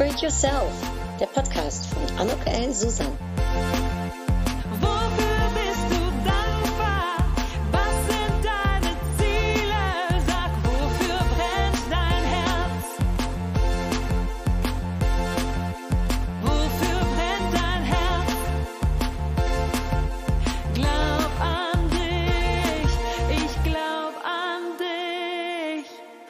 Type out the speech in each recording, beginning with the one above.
Upgrade Yourself, der Podcast von Anouk El Susan. Wofür bist du dankbar? Was sind deine Ziele? Sag, wofür brennt dein Herz? Wofür brennt dein Herz? Glaub an dich, ich glaub an dich.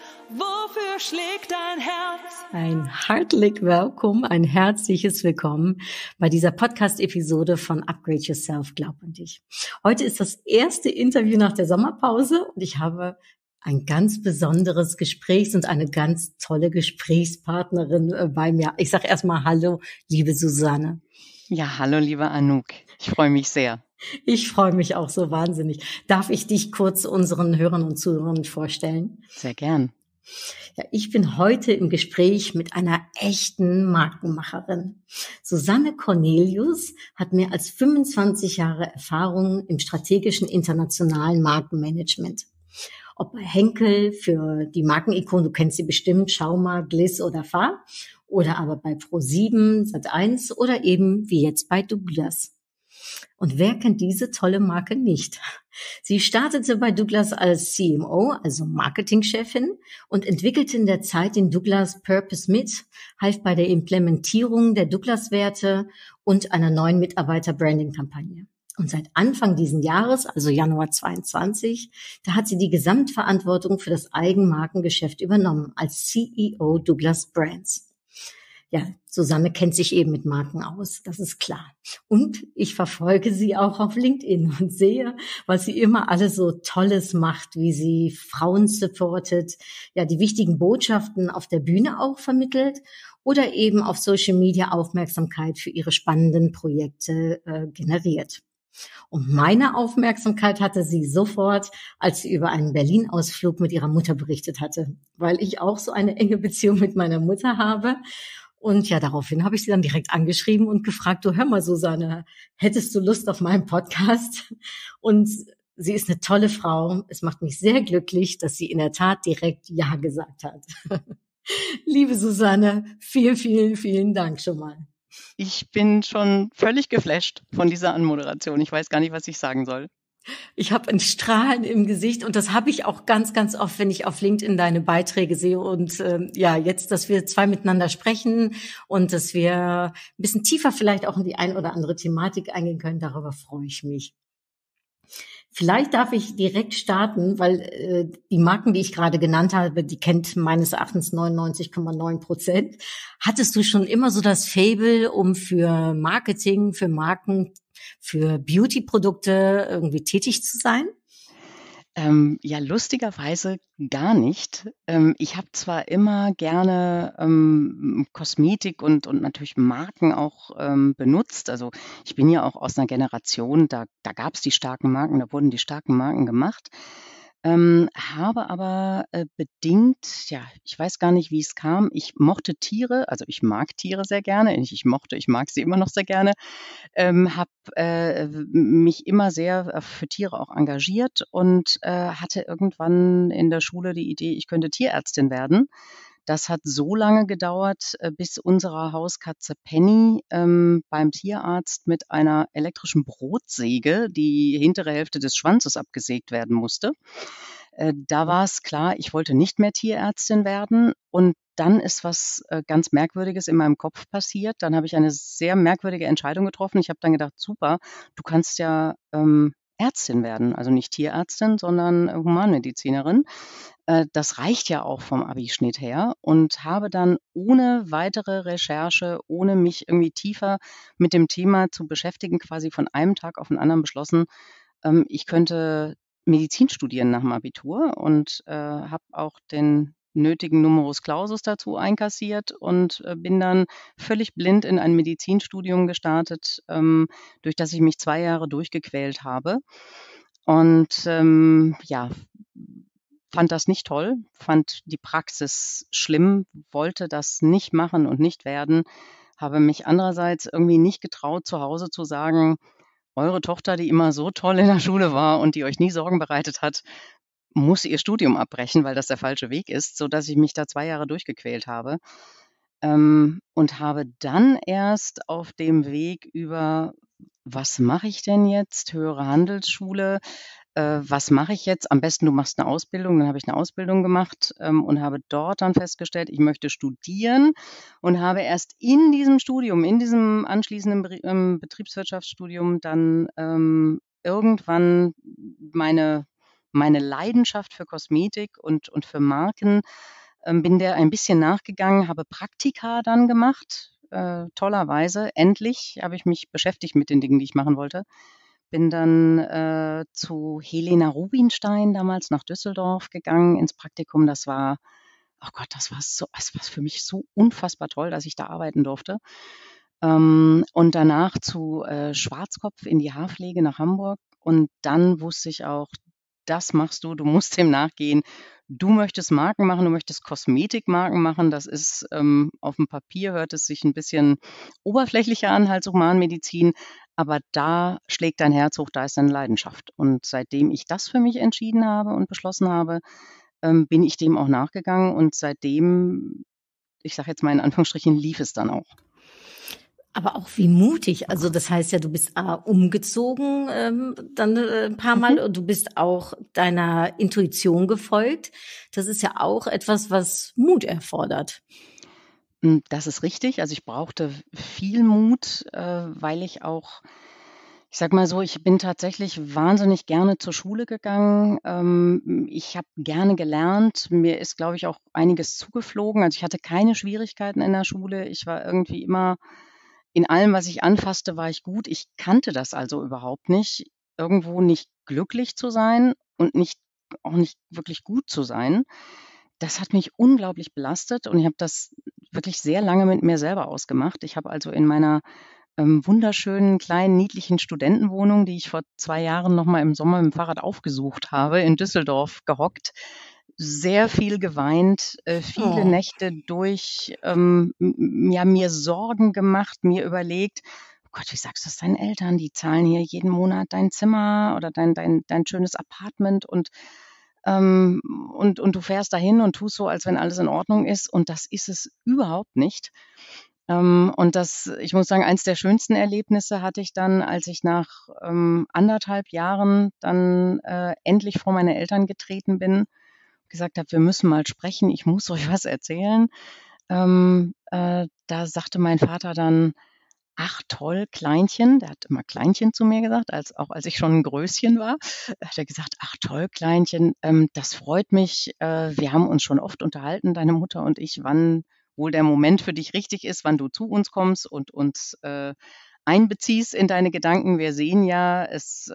Wofür schlägt dein Herz? Ein heartlich Welcome, ein herzliches Willkommen bei dieser Podcast-Episode von Upgrade Yourself, glaub an dich. Heute ist das erste Interview nach der Sommerpause und ich habe ein ganz besonderes Gespräch und eine ganz tolle Gesprächspartnerin bei mir. Ich sage erstmal Hallo, liebe Susanne. Ja, hallo, liebe Anouk. Ich freue mich sehr. Ich freue mich auch so wahnsinnig. Darf ich dich kurz unseren Hörern und Zuhörern vorstellen? Sehr gern. Ja, ich bin heute im Gespräch mit einer echten Markenmacherin. Susanne Cornelius hat mehr als 25 Jahre Erfahrung im strategischen internationalen Markenmanagement. Ob bei Henkel für die Markenikone, du kennst sie bestimmt, Schauma, Gliss oder Fahr, oder aber bei Pro7, Sat.1 oder eben wie jetzt bei Douglas. Und wer kennt diese tolle Marke nicht? Sie startete bei Douglas als CMO, also Marketingchefin, und entwickelte in der Zeit den Douglas Purpose mit, half bei der Implementierung der Douglas-Werte und einer neuen Mitarbeiter-Branding-Kampagne. Und seit Anfang diesen Jahres, also Januar 22, da hat sie die Gesamtverantwortung für das Eigenmarkengeschäft übernommen als CEO Douglas Brands. Ja, Susanne kennt sich eben mit Marken aus, das ist klar. Und ich verfolge sie auch auf LinkedIn und sehe, was sie immer alles so Tolles macht, wie sie Frauen supportet, ja, die wichtigen Botschaften auf der Bühne auch vermittelt oder eben auf Social Media Aufmerksamkeit für ihre spannenden Projekte generiert. Und meine Aufmerksamkeit hatte sie sofort, als sie über einen Berlin-Ausflug mit ihrer Mutter berichtet hatte, weil ich auch so eine enge Beziehung mit meiner Mutter habe. Und ja, daraufhin habe ich sie dann direkt angeschrieben und gefragt, du hör mal, Susanne, hättest du Lust auf meinen Podcast? Und sie ist eine tolle Frau. Es macht mich sehr glücklich, dass sie in der Tat direkt Ja gesagt hat. Liebe Susanne, vielen, vielen, vielen Dank schon mal. Ich bin schon völlig geflasht von dieser Anmoderation. Ich weiß gar nicht, was ich sagen soll. Ich habe ein Strahlen im Gesicht und das habe ich auch ganz, ganz oft, wenn ich auf LinkedIn deine Beiträge sehe. Und ja, jetzt, dass wir zwei miteinander sprechen und dass wir ein bisschen tiefer vielleicht auch in die ein oder andere Thematik eingehen können, darüber freue ich mich. Vielleicht darf ich direkt starten, weil die Marken, die ich gerade genannt habe, die kennt meines Erachtens 99,9%. Hattest du schon immer so das Faible, um für Marketing, für Marken, für Beauty-Produkte irgendwie tätig zu sein? Ja, lustigerweise gar nicht. Ich habe zwar immer gerne Kosmetik und natürlich Marken auch benutzt. Also ich bin ja auch aus einer Generation, da gab es die starken Marken, da wurden die starken Marken gemacht. Habe aber bedingt, ja, ich weiß gar nicht, wie es kam. Ich mochte Tiere, also ich mag Tiere sehr gerne. Nicht ich mag sie immer noch sehr gerne. Habe mich immer sehr für Tiere auch engagiert und hatte irgendwann in der Schule die Idee, ich könnte Tierärztin werden. Das hat so lange gedauert, bis unsere Hauskatze Penny beim Tierarzt mit einer elektrischen Brotsäge die hintere Hälfte des Schwanzes abgesägt werden musste. Da war es klar, ich wollte nicht mehr Tierärztin werden. Und dann ist was ganz Merkwürdiges in meinem Kopf passiert. Dann habe ich eine sehr merkwürdige Entscheidung getroffen. Ich habe dann gedacht, super, du kannst ja Ärztin werden. Also nicht Tierärztin, sondern Humanmedizinerin. Das reicht ja auch vom Abischnitt her und habe dann ohne weitere Recherche, ohne mich irgendwie tiefer mit dem Thema zu beschäftigen, quasi von einem Tag auf den anderen beschlossen, ich könnte Medizin studieren nach dem Abitur und habe auch den nötigen Numerus Clausus dazu einkassiert und bin dann völlig blind in ein Medizinstudium gestartet, durch das ich mich 2 Jahre durchgequält habe. Und ja, fand das nicht toll, fand die Praxis schlimm, wollte das nicht machen und nicht werden, habe mich andererseits irgendwie nicht getraut, zu Hause zu sagen, eure Tochter, die immer so toll in der Schule war und die euch nie Sorgen bereitet hat, muss ihr Studium abbrechen, weil das der falsche Weg ist, sodass ich mich da 2 Jahre durchgequält habe. Und habe dann erst auf dem Weg über: „Was mache ich denn jetzt? Höhere Handelsschule, was mache ich jetzt? Am besten, du machst eine Ausbildung.“ Dann habe ich eine Ausbildung gemacht, und habe dort dann festgestellt, ich möchte studieren und habe erst in diesem Studium, in diesem anschließenden Betriebswirtschaftsstudium dann, irgendwann meine Leidenschaft für Kosmetik und für Marken, bin der ein bisschen nachgegangen, habe Praktika dann gemacht, tollerweise. Endlich habe ich mich beschäftigt mit den Dingen, die ich machen wollte. Bin dann, zu Helena Rubinstein damals nach Düsseldorf gegangen ins Praktikum. Das war, oh Gott, das war für mich so unfassbar toll, dass ich da arbeiten durfte. Und danach zu, Schwarzkopf in die Haarpflege nach Hamburg. Und dann wusste ich auch, das machst du, du musst dem nachgehen. Du möchtest Marken machen, du möchtest Kosmetikmarken machen. Das ist, auf dem Papier hört es sich ein bisschen oberflächlicher an als Humanmedizin, aber da schlägt dein Herz hoch, da ist deine Leidenschaft. Und seitdem ich das für mich entschieden habe und beschlossen habe, bin ich dem auch nachgegangen und seitdem, ich sage jetzt mal in Anführungsstrichen, lief es dann auch. Aber auch wie mutig. Also das heißt ja, du bist umgezogen dann ein paar Mal und du bist auch deiner Intuition gefolgt. Das ist ja auch etwas, was Mut erfordert. Das ist richtig. Also, ich brauchte viel Mut, weil ich sage mal so, ich bin tatsächlich wahnsinnig gerne zur Schule gegangen. Ich habe gerne gelernt. Mir ist, glaube ich, auch einiges zugeflogen. Also, ich hatte keine Schwierigkeiten in der Schule. Ich war irgendwie immer in allem, was ich anfasste, war ich gut. Ich kannte das also überhaupt nicht, irgendwo nicht glücklich zu sein und auch nicht wirklich gut zu sein. Das hat mich unglaublich belastet und ich habe das wirklich sehr lange mit mir selber ausgemacht. Ich habe also in meiner, wunderschönen, kleinen, niedlichen Studentenwohnung, die ich vor 2 Jahren noch mal im Sommer mit'm Fahrrad aufgesucht habe, in Düsseldorf gehockt, sehr viel geweint, viele Oh. Nächte durch, ja, mir Sorgen gemacht, mir überlegt: „Oh Gott, wie sagst du das deinen Eltern? Die zahlen hier jeden Monat dein Zimmer oder dein schönes Apartment ähm, und du fährst dahin und tust so, als wenn alles in Ordnung ist und das ist es überhaupt nicht.“ Und ich muss sagen, eins der schönsten Erlebnisse hatte ich dann, als ich nach, 1,5 Jahren dann, endlich vor meine Eltern getreten bin, gesagt habe: „Wir müssen mal sprechen, ich muss euch was erzählen.“ Da sagte mein Vater dann: „Ach toll, Kleinchen“, der hat immer Kleinchen zu mir gesagt, als ich schon 'n Größchen war, hat er gesagt: „Ach toll, Kleinchen, das freut mich. Wir haben uns schon oft unterhalten, deine Mutter und ich, wann wohl der Moment für dich richtig ist, wann du zu uns kommst und uns, einbeziehst in deine Gedanken. Wir sehen ja,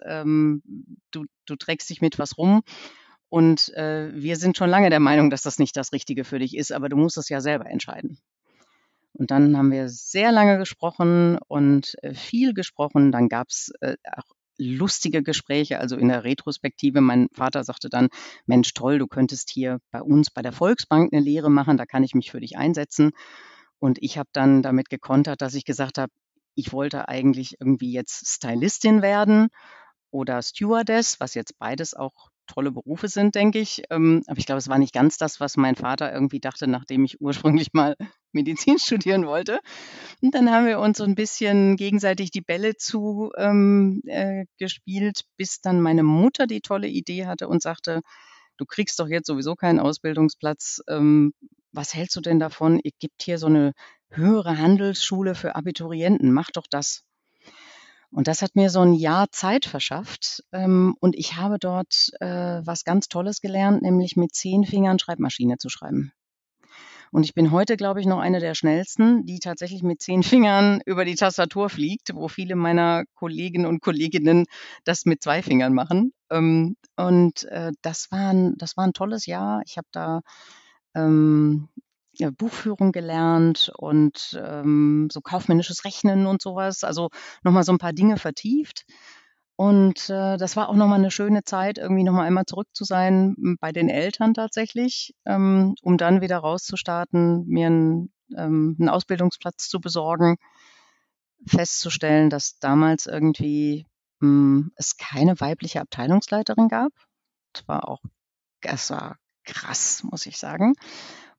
du trägst dich mit was rum und, wir sind schon lange der Meinung, dass das nicht das Richtige für dich ist, aber du musst es ja selber entscheiden.“ Und dann haben wir sehr lange gesprochen und, viel gesprochen. Dann gab's, auch lustige Gespräche, also in der Retrospektive. Mein Vater sagte dann: „Mensch, toll, du könntest hier bei uns bei der Volksbank 'ne Lehre machen, da kann ich mich für dich einsetzen.“ Und ich habe dann damit gekontert, dass ich gesagt habe, ich wollte eigentlich irgendwie jetzt Stylistin werden oder Stewardess, was jetzt beides auch tolle Berufe sind, denke ich. Aber ich glaube, es war nicht ganz das, was mein Vater irgendwie dachte, nachdem ich ursprünglich mal Medizin studieren wollte. Und dann haben wir uns so ein bisschen gegenseitig die Bälle gespielt, bis dann meine Mutter die tolle Idee hatte und sagte: „Du kriegst doch jetzt sowieso keinen Ausbildungsplatz. Was hältst du denn davon? Es gibt hier so eine höhere Handelsschule für Abiturienten. Mach doch das.“ Und das hat mir so 'n Jahr Zeit verschafft, und ich habe dort, was ganz Tolles gelernt, nämlich mit 10 Fingern Schreibmaschine zu schreiben. Und ich bin heute, glaube ich, noch eine der Schnellsten, die tatsächlich mit 10 Fingern über die Tastatur fliegt, wo viele meiner Kollegen und Kolleginnen das mit 2 Fingern machen. Das war 'n tolles Jahr. Ich habe da, ähm, ja, Buchführung gelernt und, so kaufmännisches Rechnen und so was, also noch mal so 'n paar Dinge vertieft. Und, das war auch noch mal 'ne schöne Zeit, irgendwie noch mal einmal zurück zu sein, bei den Eltern tatsächlich, um dann wieder rauszustarten, mir 'n Ausbildungsplatz zu besorgen, festzustellen, dass damals irgendwie, es keine weibliche Abteilungsleiterin gab. Das war krass, muss ich sagen.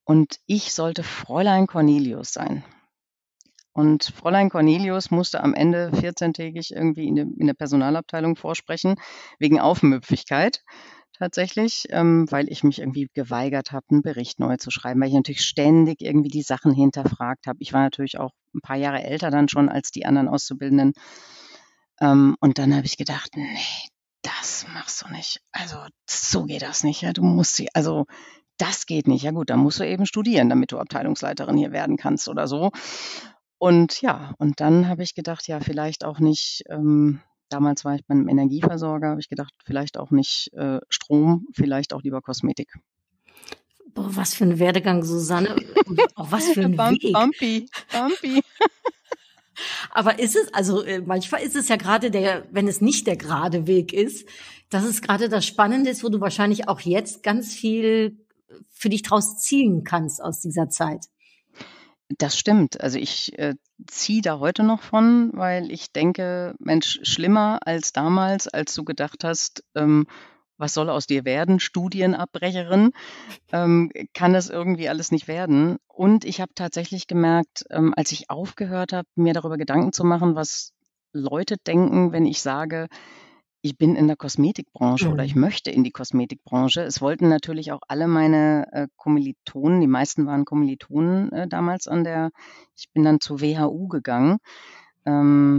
und ich sollte Fräulein Cornelius sein. Und Fräulein Cornelius musste am Ende 14-tägig irgendwie in der Personalabteilung vorsprechen, wegen Aufmüpfigkeit tatsächlich, weil ich mich irgendwie geweigert habe, einen Bericht neu zu schreiben, weil ich natürlich ständig irgendwie die Sachen hinterfragt habe. Ich war natürlich auch ein paar Jahre älter dann schon als die anderen Auszubildenden. Und dann habe ich gedacht, nee, das machst du nicht. Also so geht das nicht. Ja, also das geht nicht. Ja gut, dann musst du eben studieren, damit du Abteilungsleiterin hier werden kannst oder so. Und ja, und dann habe ich gedacht, ja, vielleicht auch nicht, damals war ich beim Energieversorger, habe ich gedacht, vielleicht auch nicht Strom, vielleicht auch lieber Kosmetik. Boah, was für ein Werdegang, Susanne. Und auch was für ein Weg. Bumpy. Aber ist es, also manchmal ist es ja gerade wenn es nicht der gerade Weg ist, dass es gerade das Spannende ist, wo du wahrscheinlich auch jetzt ganz viel für dich draus ziehen kannst aus dieser Zeit. Das stimmt. Also ich ziehe da heute noch von, weil ich denke, Mensch, schlimmer als damals, als du gedacht hast, was soll aus dir werden, Studienabbrecherin, kann das irgendwie alles nicht werden. Und ich habe tatsächlich gemerkt, als ich aufgehört habe, mir darüber Gedanken zu machen, was Leute denken, wenn ich sage, ich bin in der Kosmetikbranche oder ich möchte in die Kosmetikbranche. Es wollten natürlich auch alle meine Kommilitonen, die meisten waren Kommilitonen damals ich bin dann zur WHU gegangen. Da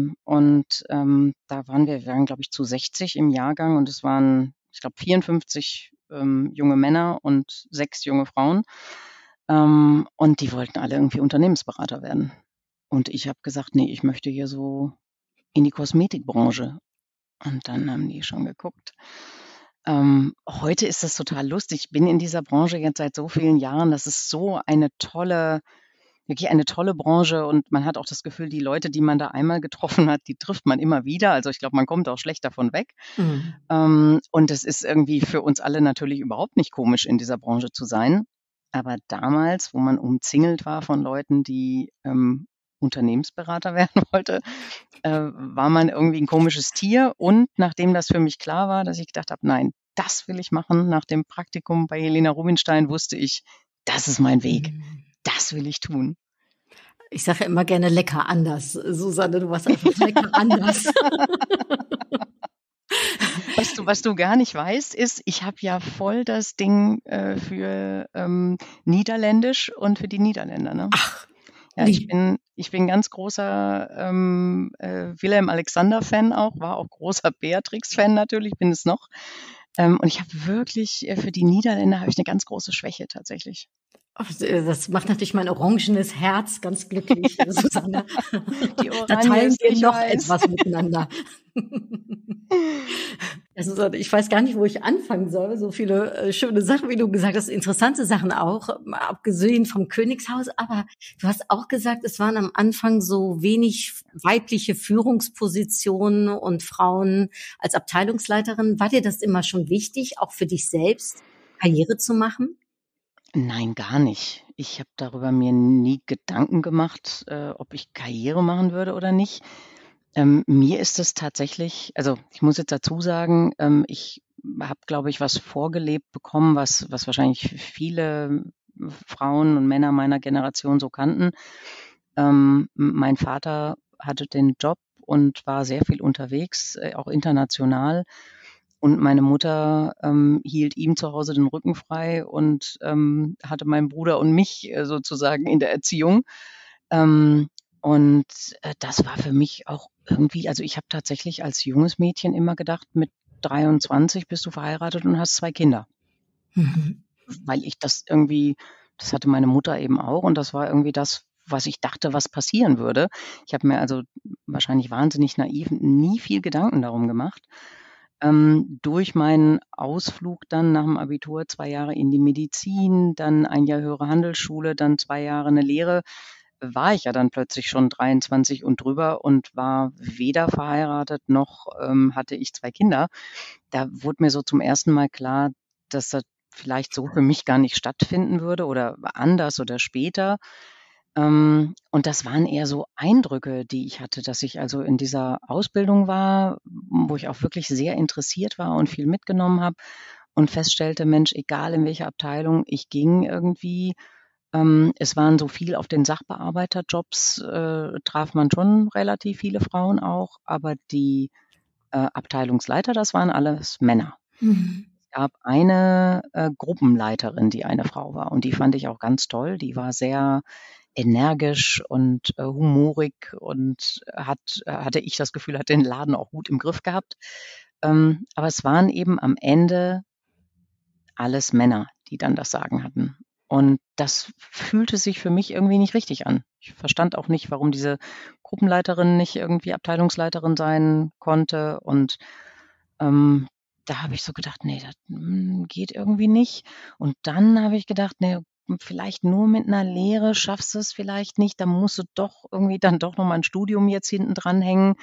waren wir glaube ich, zu 60 im Jahrgang und es waren, ich glaube, 54 junge Männer und 6 junge Frauen. Und die wollten alle irgendwie Unternehmensberater werden. Und ich habe gesagt, nee, ich möchte hier so in die Kosmetikbranche. Und dann haben die schon geguckt. Heute ist das total lustig. Ich bin in dieser Branche jetzt seit so vielen Jahren. Das ist so wirklich eine tolle Branche. Und man hat auch das Gefühl, die Leute, die man da einmal getroffen hat, die trifft man immer wieder. Also ich glaube, man kommt auch schlecht davon weg. Und es ist irgendwie für uns alle natürlich überhaupt nicht komisch, in dieser Branche zu sein. Aber damals, wo man umzingelt war von Leuten, die Unternehmensberater werden wollte, war man irgendwie ein komisches Tier. Und nachdem das für mich klar war, dass ich gedacht habe, nein, das will ich machen, nach dem Praktikum bei Helena Rubinstein wusste ich, das ist mein Weg. Das will ich tun. Ich sage ja immer gerne lecker anders. Susanne, du warst einfach lecker anders. Was du gar nicht weißt, ist, ich habe ja voll das Ding für Niederländisch und für die Niederländer. Ne? Ach, ja, ich bin ganz großer Willem-Alexander-Fan auch, war auch großer Beatrix-Fan natürlich, bin es noch. Und ich habe wirklich, für die Niederländer habe ich eine ganz große Schwäche tatsächlich. Das macht natürlich mein orangenes Herz ganz glücklich, Susanne. Da Oranje teilen ist wir nicht noch weiß. etwas miteinander. Susanne, ich weiß gar nicht, wo ich anfangen soll. So viele schöne Sachen, wie du gesagt hast, interessante Sachen auch, abgesehen vom Königshaus. Aber du hast auch gesagt, es waren am Anfang so wenig weibliche Führungspositionen und Frauen als Abteilungsleiterin. War dir das immer schon wichtig, auch für dich selbst Karriere zu machen? Nein, gar nicht. Ich habe darüber mir nie Gedanken gemacht, ob ich Karriere machen würde oder nicht. Mir ist es tatsächlich, also ich muss jetzt dazu sagen, ich habe, glaube ich, was vorgelebt bekommen, was wahrscheinlich viele Frauen und Männer meiner Generation so kannten. Mein Vater hatte den Job und war sehr viel unterwegs, auch international. Und meine Mutter hielt ihm zu Hause den Rücken frei und hatte meinen Bruder und mich sozusagen in der Erziehung. Das war für mich auch irgendwie, also ich habe tatsächlich als junges Mädchen immer gedacht, mit 23 bist du verheiratet und hast 2 Kinder. Weil ich das hatte meine Mutter eben auch und das war irgendwie das, was ich dachte, was passieren würde. Ich habe mir also wahrscheinlich wahnsinnig naiv nie viel Gedanken darum gemacht. Durch meinen Ausflug dann nach dem Abitur 2 Jahre in die Medizin, dann 1 Jahr höhere Handelsschule, dann 2 Jahre eine Lehre, war ich ja dann plötzlich schon 23 und drüber und war weder verheiratet noch hatte ich 2 Kinder. Da wurde mir so zum ersten Mal klar, dass das vielleicht so für mich gar nicht stattfinden würde oder anders oder später. Und das waren eher so Eindrücke, die ich hatte, dass ich also in dieser Ausbildung war, wo ich auch wirklich sehr interessiert war und viel mitgenommen habe und feststellte, Mensch, egal in welcher Abteilung ich ging irgendwie, Es waren so viel auf den Sachbearbeiterjobs, traf man schon relativ viele Frauen auch, aber die Abteilungsleiter, das waren alles Männer. Mhm. Es gab eine Gruppenleiterin, die eine Frau war und die fand ich auch ganz toll. Die war sehr energisch und humorig und hatte ich das Gefühl, hat den Laden auch gut im Griff gehabt. Aber es waren eben am Ende alles Männer, die dann das Sagen hatten. Und das fühlte sich für mich irgendwie nicht richtig an. Ich verstand auch nicht, warum diese Gruppenleiterin nicht irgendwie Abteilungsleiterin sein konnte. Und da habe ich so gedacht, nee, das geht irgendwie nicht. Und dann habe ich gedacht, nee, vielleicht nur mit einer Lehre schaffst du es vielleicht nicht. Da musst du doch irgendwie dann doch noch mal ein Studium jetzt hinten dranhängen,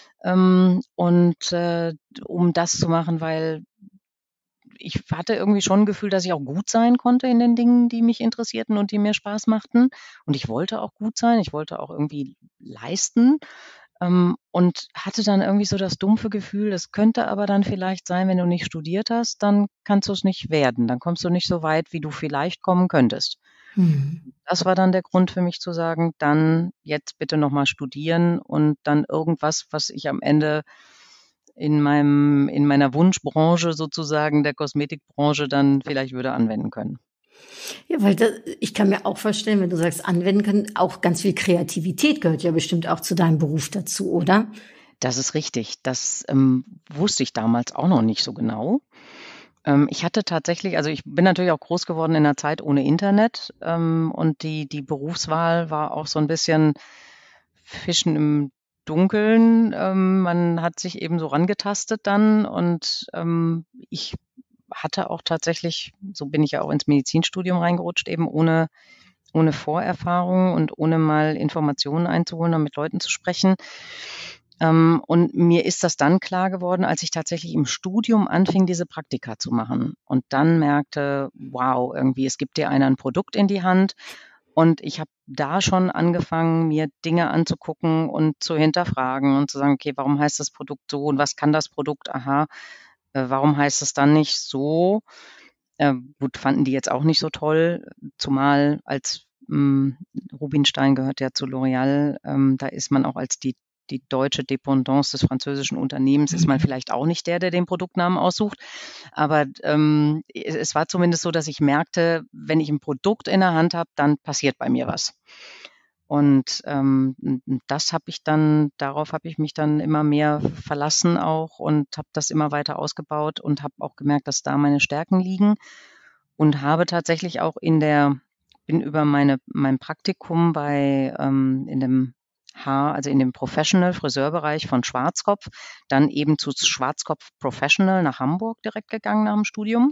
um das zu machen, weil ich hatte irgendwie schon ein Gefühl, dass ich auch gut sein konnte in den Dingen, die mich interessierten und die mir Spaß machten. Und ich wollte auch gut sein. Ich wollte auch irgendwie leisten, und hatte dann irgendwie so das dumpfe Gefühl, das könnte aber dann vielleicht sein, wenn du nicht studiert hast, dann kannst du es nicht werden. Dann kommst du nicht so weit, wie du vielleicht kommen könntest. Mhm. Das war dann der Grund für mich zu sagen, dann jetzt bitte noch mal studieren und dann irgendwas, was ich am Ende in meiner Wunschbranche sozusagen, der Kosmetikbranche, dann vielleicht würde anwenden können. Ja, weil ich kann mir auch vorstellen, wenn du sagst, anwenden können, auch ganz viel Kreativität gehört ja bestimmt auch zu deinem Beruf dazu, oder? Das ist richtig. Das wusste ich damals auch noch nicht so genau. Ich hatte tatsächlich, also ich bin natürlich auch groß geworden in einer Zeit ohne Internet, und die Berufswahl war auch so ein bisschen Fischen im Dunkeln. Man hat sich eben so rangetastet dann und ich hatte auch tatsächlich, so bin ich ja auch ins Medizinstudium reingerutscht, eben ohne Vorerfahrung und ohne mal Informationen einzuholen und mit Leuten zu sprechen. Und mir ist das dann klar geworden, als ich tatsächlich im Studium anfing, diese Praktika zu machen und dann merkte, wow, irgendwie, es gibt dir einer ein Produkt in die Hand. Und ich habe da schon angefangen, mir Dinge anzugucken und zu hinterfragen und zu sagen, okay, warum heißt das Produkt so und was kann das Produkt? Aha, warum heißt es dann nicht so? Gut, fanden die jetzt auch nicht so toll, zumal als Rubinstein gehört ja zu L'Oréal, da ist man auch als die deutsche Dependance des französischen Unternehmens, ist man vielleicht auch nicht der den Produktnamen aussucht. Aber es war zumindest so, dass ich merkte, wenn ich ein Produkt in der Hand habe, dann passiert bei mir was. Und darauf habe ich mich dann immer mehr verlassen auch und habe das immer weiter ausgebaut und habe auch gemerkt, dass da meine Stärken liegen und habe tatsächlich auch bin über mein Praktikum in dem also in dem Professional-Friseurbereich von Schwarzkopf, dann eben zu Schwarzkopf Professional nach Hamburg direkt gegangen nach dem Studium.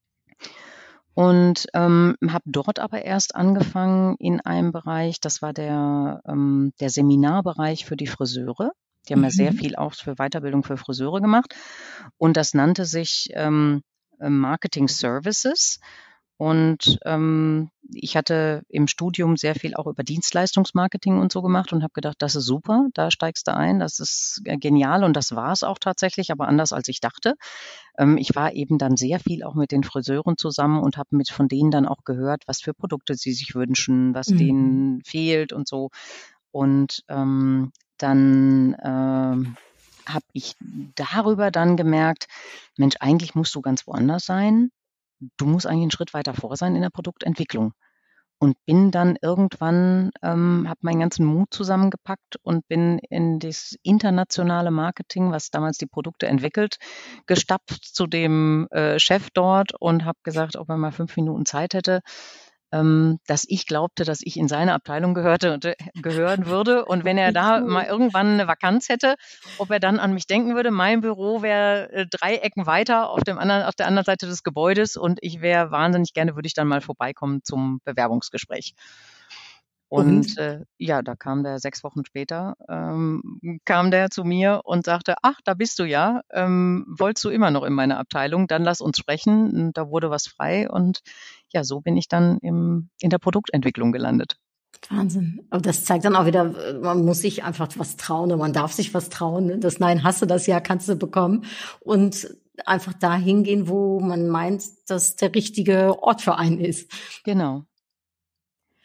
Und habe dort aber erst angefangen in einem Bereich, das war der Seminarbereich für die Friseure. Die haben ja sehr viel auch für Weiterbildung für Friseure gemacht. Und das nannte sich Marketing Services. Und ich hatte im Studium sehr viel auch über Dienstleistungsmarketing und so gemacht und habe gedacht, das ist super, da steigst du ein, das ist genial und das war es auch tatsächlich, aber anders als ich dachte. Ich war eben dann sehr viel auch mit den Friseuren zusammen und habe von denen dann auch gehört, was für Produkte sie sich wünschen, was denen fehlt und so. Und dann habe ich darüber dann gemerkt, Mensch, eigentlich musst du ganz woanders sein. Du musst eigentlich einen Schritt weiter vor sein in der Produktentwicklung. Und bin dann irgendwann, habe meinen ganzen Mut zusammengepackt und bin in das internationale Marketing, was damals die Produkte entwickelt, gestapft zu dem Chef dort und habe gesagt, ob er mal 5 Minuten Zeit hätte, dass ich glaubte, dass ich in seine Abteilung gehören würde. Und wenn er da mal irgendwann eine Vakanz hätte, ob er dann an mich denken würde. Mein Büro wäre 3 Ecken weiter auf der anderen Seite des Gebäudes und ich wäre wahnsinnig gerne, würde ich dann mal vorbeikommen zum Bewerbungsgespräch. Und ja, da kam der 6 Wochen später, kam der zu mir und sagte, ach, da bist du ja, wolltest du immer noch in meiner Abteilung, dann lass uns sprechen. Und da wurde was frei und ja, so bin ich dann in der Produktentwicklung gelandet. Wahnsinn. Aber das zeigt dann auch wieder, man muss sich einfach was trauen und man darf sich was trauen. Ne? Das Nein, hast du das ja, kannst du bekommen. Und einfach da hingehen, wo man meint, dass der richtige Ort für einen ist. Genau.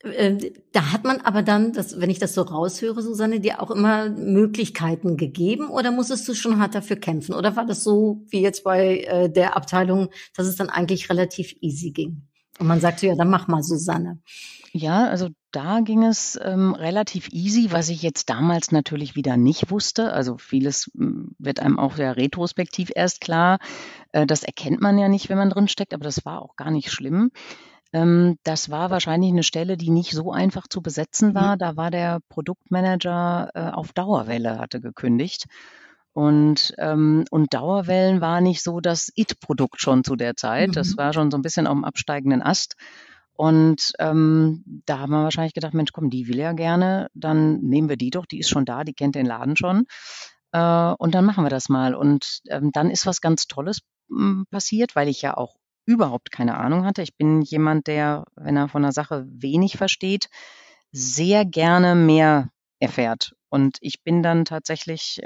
Da hat man aber dann, wenn ich das so raushöre, Susanne, dir auch immer Möglichkeiten gegeben oder musstest du schon hart dafür kämpfen? Oder war das so wie jetzt bei der Abteilung, dass es dann eigentlich relativ easy ging? Und man sagt so, ja, dann mach mal, Susanne. Ja, also da ging es relativ easy, was ich jetzt damals natürlich wieder nicht wusste. Also vieles wird einem auch ja retrospektiv erst klar. Das erkennt man ja nicht, wenn man drin steckt, aber das war auch gar nicht schlimm. Das war wahrscheinlich eine Stelle, die nicht so einfach zu besetzen war. Da war der Produktmanager auf Dauerwelle, hatte gekündigt. Und Dauerwellen war nicht so das It-Produkt schon zu der Zeit. Das war schon so ein bisschen auf dem absteigenden Ast. Und da haben wir wahrscheinlich gedacht, Mensch, komm, die will ja gerne, dann nehmen wir die doch, die ist schon da, die kennt den Laden schon. Und dann machen wir das mal. Und dann ist was ganz Tolles passiert, weil ich ja auch überhaupt keine Ahnung hatte. Ich bin jemand, der, wenn er von einer Sache wenig versteht, sehr gerne mehr erfährt. Und ich bin dann tatsächlich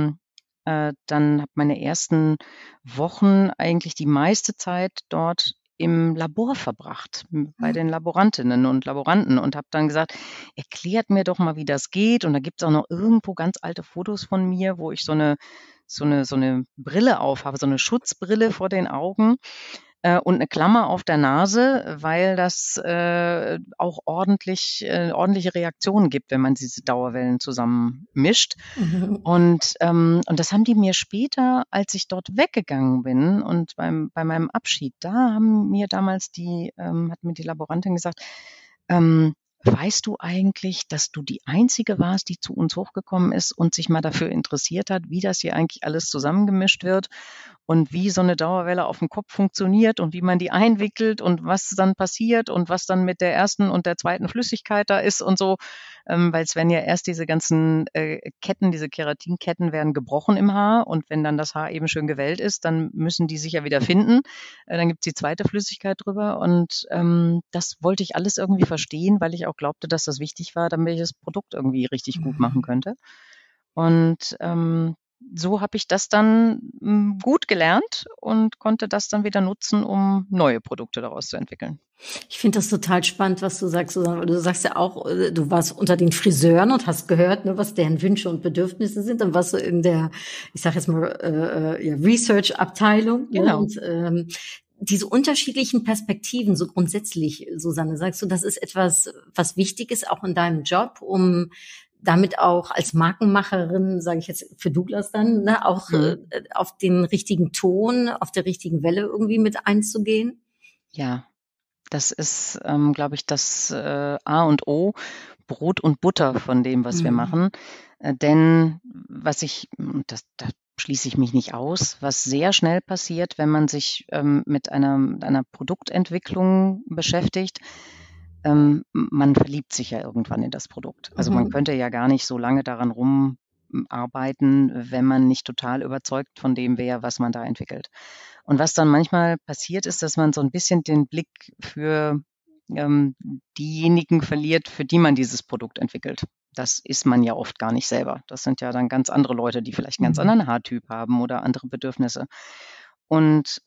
dann habe meine ersten Wochen eigentlich die meiste Zeit dort im Labor verbracht, bei den Laborantinnen und Laboranten und habe dann gesagt: „Erklärt mir doch mal, wie das geht." Und da gibt's auch noch irgendwo ganz alte Fotos von mir, wo ich so eine Brille aufhabe, so eine Schutzbrille vor den Augen, und eine Klammer auf der Nase, weil das auch ordentliche Reaktionen gibt, wenn man diese Dauerwellen zusammen mischt. Und das haben die mir später, als ich dort weggegangen bin und bei meinem Abschied, da haben mir damals hat mir die Laborantin gesagt, weißt du eigentlich, dass du die Einzige warst, die zu uns hochgekommen ist und sich mal dafür interessiert hat, wie das hier eigentlich alles zusammengemischt wird und wie so eine Dauerwelle auf dem Kopf funktioniert und wie man die einwickelt und was dann passiert und was dann mit der ersten und der zweiten Flüssigkeit da ist und so, weil es werden ja erst diese ganzen Ketten, diese Keratinketten werden gebrochen im Haar und wenn dann das Haar eben schön gewellt ist, dann müssen die sich ja wieder finden. Dann gibt's die zweite Flüssigkeit drüber und das wollte ich alles irgendwie verstehen, weil ich auch glaubte, dass das wichtig war, damit ich das Produkt irgendwie richtig gut machen könnte. Und so habe ich das dann gut gelernt und konnte das dann wieder nutzen, um neue Produkte daraus zu entwickeln. Ich finde das total spannend, was du sagst, Susanne. Du sagst ja auch, du warst unter den Friseuren und hast gehört, ne, was deren Wünsche und Bedürfnisse sind und was so in der, ich sage jetzt mal, ja, Research-Abteilung. Genau. Ne? Und diese unterschiedlichen Perspektiven, so grundsätzlich, Susanne, sagst du, das ist etwas, was wichtig ist, auch in deinem Job, um damit auch als Markenmacherin, sage ich jetzt für Douglas dann, ne, auch auf den richtigen Ton, auf der richtigen Welle irgendwie mit einzugehen? Ja, das ist, glaube ich, das A und O, Brot und Butter von dem, was wir machen. Denn da schließe ich mich nicht aus, was sehr schnell passiert, wenn man sich mit einer Produktentwicklung beschäftigt, man verliebt sich ja irgendwann in das Produkt. Also man könnte ja gar nicht so lange daran rumarbeiten, wenn man nicht total überzeugt von dem wäre, was man da entwickelt. Und was dann manchmal passiert, ist, dass man so ein bisschen den Blick für diejenigen verliert, für die man dieses Produkt entwickelt. Das ist man ja oft gar nicht selber. Das sind ja dann ganz andere Leute, die vielleicht einen ganz anderen Haartyp haben oder andere Bedürfnisse. Und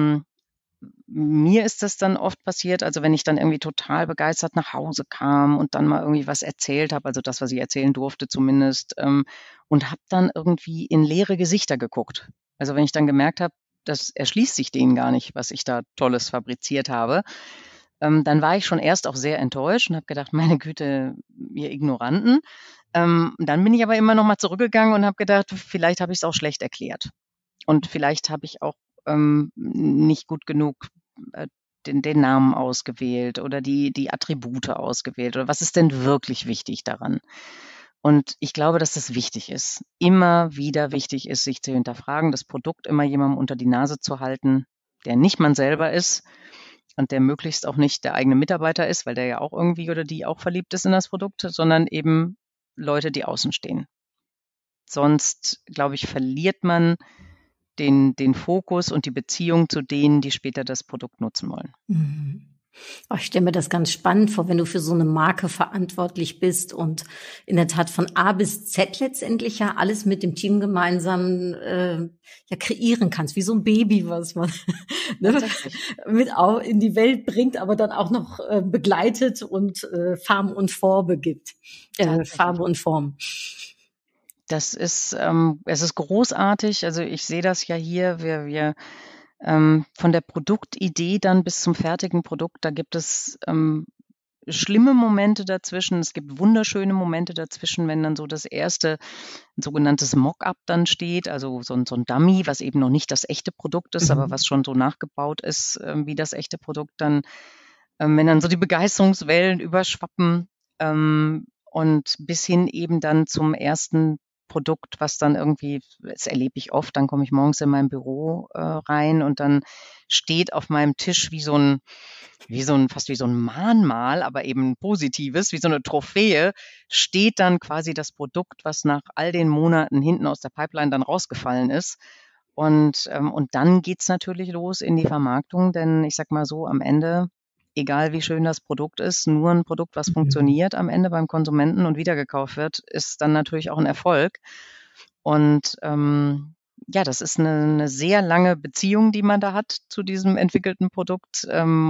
mir ist das dann oft passiert, also wenn ich dann irgendwie total begeistert nach Hause kam und dann mal irgendwie was erzählt habe, also das, was ich erzählen durfte zumindest, und habe dann irgendwie in leere Gesichter geguckt. Also wenn ich dann gemerkt habe, das erschließt sich denen gar nicht, was ich da Tolles fabriziert habe, dann war ich schon erst auch sehr enttäuscht und habe gedacht, meine Güte, ihr Ignoranten. Dann bin ich aber immer noch mal zurückgegangen und habe gedacht, vielleicht habe ich es auch schlecht erklärt. Und vielleicht habe ich auch nicht gut genug den Namen ausgewählt oder die Attribute ausgewählt oder was ist denn wirklich wichtig daran? Und ich glaube, dass das wichtig ist, immer wieder wichtig ist, sich zu hinterfragen, das Produkt immer jemandem unter die Nase zu halten, der nicht man selber ist und der möglichst auch nicht der eigene Mitarbeiter ist, weil der ja auch irgendwie oder die auch verliebt ist in das Produkt, sondern eben Leute, die außen stehen. Sonst, glaube ich, verliert man den Fokus und die Beziehung zu denen, die später das Produkt nutzen wollen. Oh, ich stelle mir das ganz spannend vor, wenn du für so eine Marke verantwortlich bist und in der Tat von A bis Z letztendlich ja alles mit dem Team gemeinsam ja kreieren kannst, wie so ein Baby, was man ne, Tatsächlich. mit in die Welt bringt, aber dann auch noch begleitet und Farbe und Farbe gibt, Tatsächlich. Farbe und Form. Es ist großartig. Also ich sehe das ja hier. Wir von der Produktidee dann bis zum fertigen Produkt, da gibt es schlimme Momente dazwischen. Es gibt wunderschöne Momente dazwischen, wenn dann so das erste ein sogenanntes Mock-up dann steht, also so ein Dummy, was eben noch nicht das echte Produkt ist, aber was schon so nachgebaut ist wie das echte Produkt, dann wenn dann so die Begeisterungswellen überschwappen und bis hin eben dann zum ersten Produkt, was dann irgendwie, das erlebe ich oft, dann komme ich morgens in mein Büro rein und dann steht auf meinem Tisch fast wie so ein Mahnmal, aber eben ein positives, wie so eine Trophäe, steht dann quasi das Produkt, was nach all den Monaten hinten aus der Pipeline dann rausgefallen ist. Und dann geht's natürlich los in die Vermarktung, denn ich sag mal so, am Ende, egal wie schön das Produkt ist, nur ein Produkt, was funktioniert am Ende beim Konsumenten und wiedergekauft wird, ist dann natürlich auch ein Erfolg. Und ja, das ist eine sehr lange Beziehung, die man da hat zu diesem entwickelten Produkt.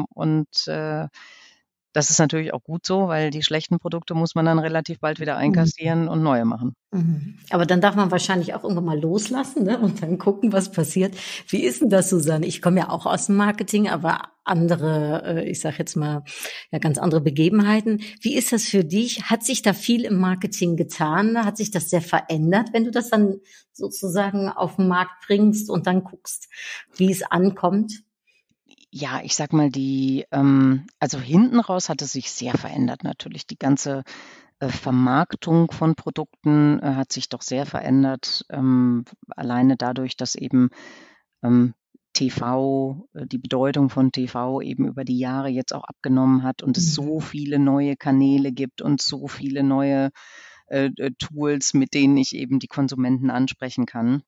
Das ist natürlich auch gut so, weil die schlechten Produkte muss man dann relativ bald wieder einkassieren und neue machen. Aber dann darf man wahrscheinlich auch irgendwann mal loslassen, ne? Und dann gucken, was passiert. Wie ist denn das, Susanne? Ich komme ja auch aus dem Marketing, aber andere, ich sage jetzt mal, ja ganz andere Begebenheiten. Wie ist das für dich? Hat sich da viel im Marketing getan? Hat sich das sehr verändert, wenn du das dann sozusagen auf den Markt bringst und dann guckst, wie es ankommt? Ja, ich sag mal, also hinten raus hat es sich sehr verändert natürlich. Die ganze Vermarktung von Produkten hat sich doch sehr verändert. Alleine dadurch, dass eben TV, die Bedeutung von TV eben über die Jahre jetzt auch abgenommen hat und es so viele neue Kanäle gibt und so viele neue Tools, mit denen ich eben die Konsumenten ansprechen kann.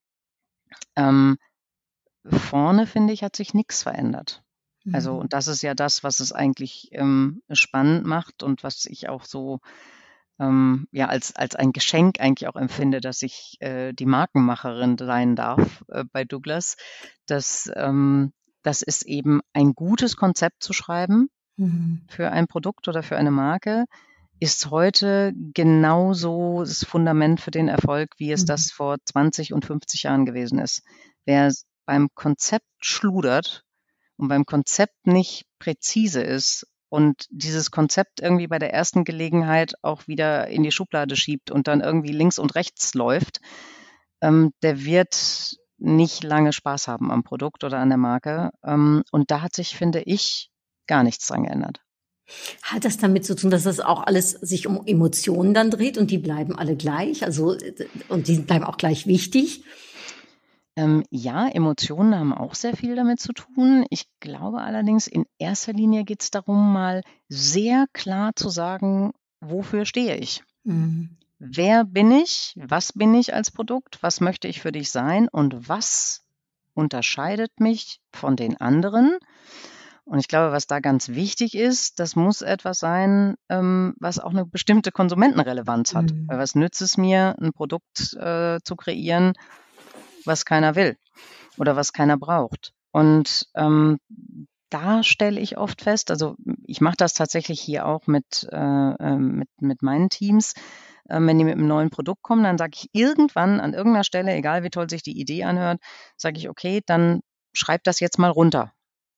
Vorne, finde ich, hat sich nichts verändert. Also, und das ist ja das, was es eigentlich spannend macht und was ich auch so ja als ein Geschenk eigentlich auch empfinde, dass ich die Markenmacherin sein darf bei Douglas. Das ist eben ein gutes Konzept zu schreiben für ein Produkt oder für eine Marke, ist heute genauso das Fundament für den Erfolg, wie es das vor 20 und 50 Jahren gewesen ist. Wer beim Konzept schludert und beim Konzept nicht präzise ist und dieses Konzept irgendwie bei der ersten Gelegenheit auch wieder in die Schublade schiebt und dann irgendwie links und rechts läuft, der wird nicht lange Spaß haben am Produkt oder an der Marke. Und da hat sich, finde ich, gar nichts dran geändert. Hat das damit zu tun, dass das auch alles sich um Emotionen dann dreht und die bleiben alle gleich? Also, und die bleiben auch gleich wichtig? Ja, Emotionen haben auch sehr viel damit zu tun. Ich glaube allerdings, in erster Linie geht es darum, mal sehr klar zu sagen, wofür stehe ich? Wer bin ich? Was bin ich als Produkt? Was möchte ich für dich sein? Und was unterscheidet mich von den anderen? Und ich glaube, was da ganz wichtig ist, das muss etwas sein, was auch eine bestimmte Konsumentenrelevanz hat. Weil was nützt es mir, ein Produkt zu kreieren, was keiner will oder was keiner braucht? Und da stelle ich oft fest, also ich mache das tatsächlich hier auch mit meinen Teams, wenn die mit einem neuen Produkt kommen, dann sage ich irgendwann an irgendeiner Stelle, egal wie toll sich die Idee anhört, sage ich, okay, dann schreib das jetzt mal runter.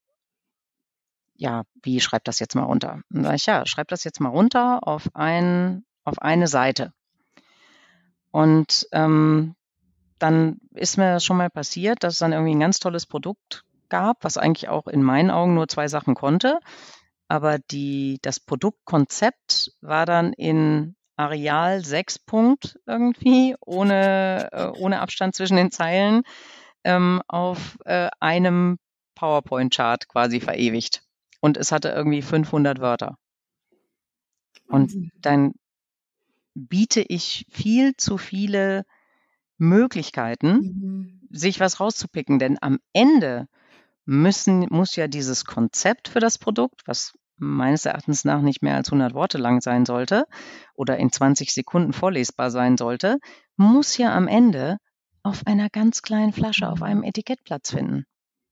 Ja, wie schreib das jetzt mal runter? Dann sage ich, ja, schreib das jetzt mal runter auf eine Seite. Und dann ist mir das schon mal passiert, dass es dann irgendwie ein ganz tolles Produkt gab, was eigentlich auch in meinen Augen nur 2 Sachen konnte. Aber das Produktkonzept war dann in Areal 6 Punkt irgendwie, ohne Abstand zwischen den Zeilen, auf einem PowerPoint-Chart quasi verewigt. Und es hatte irgendwie 500 Wörter. Und dann biete ich viel zu viele Möglichkeiten, sich was rauszupicken. Denn am Ende muss ja dieses Konzept für das Produkt, was meines Erachtens nach nicht mehr als 100 Worte lang sein sollte oder in 20 Sekunden vorlesbar sein sollte, muss ja am Ende auf einer ganz kleinen Flasche auf einem Etikett Platz finden.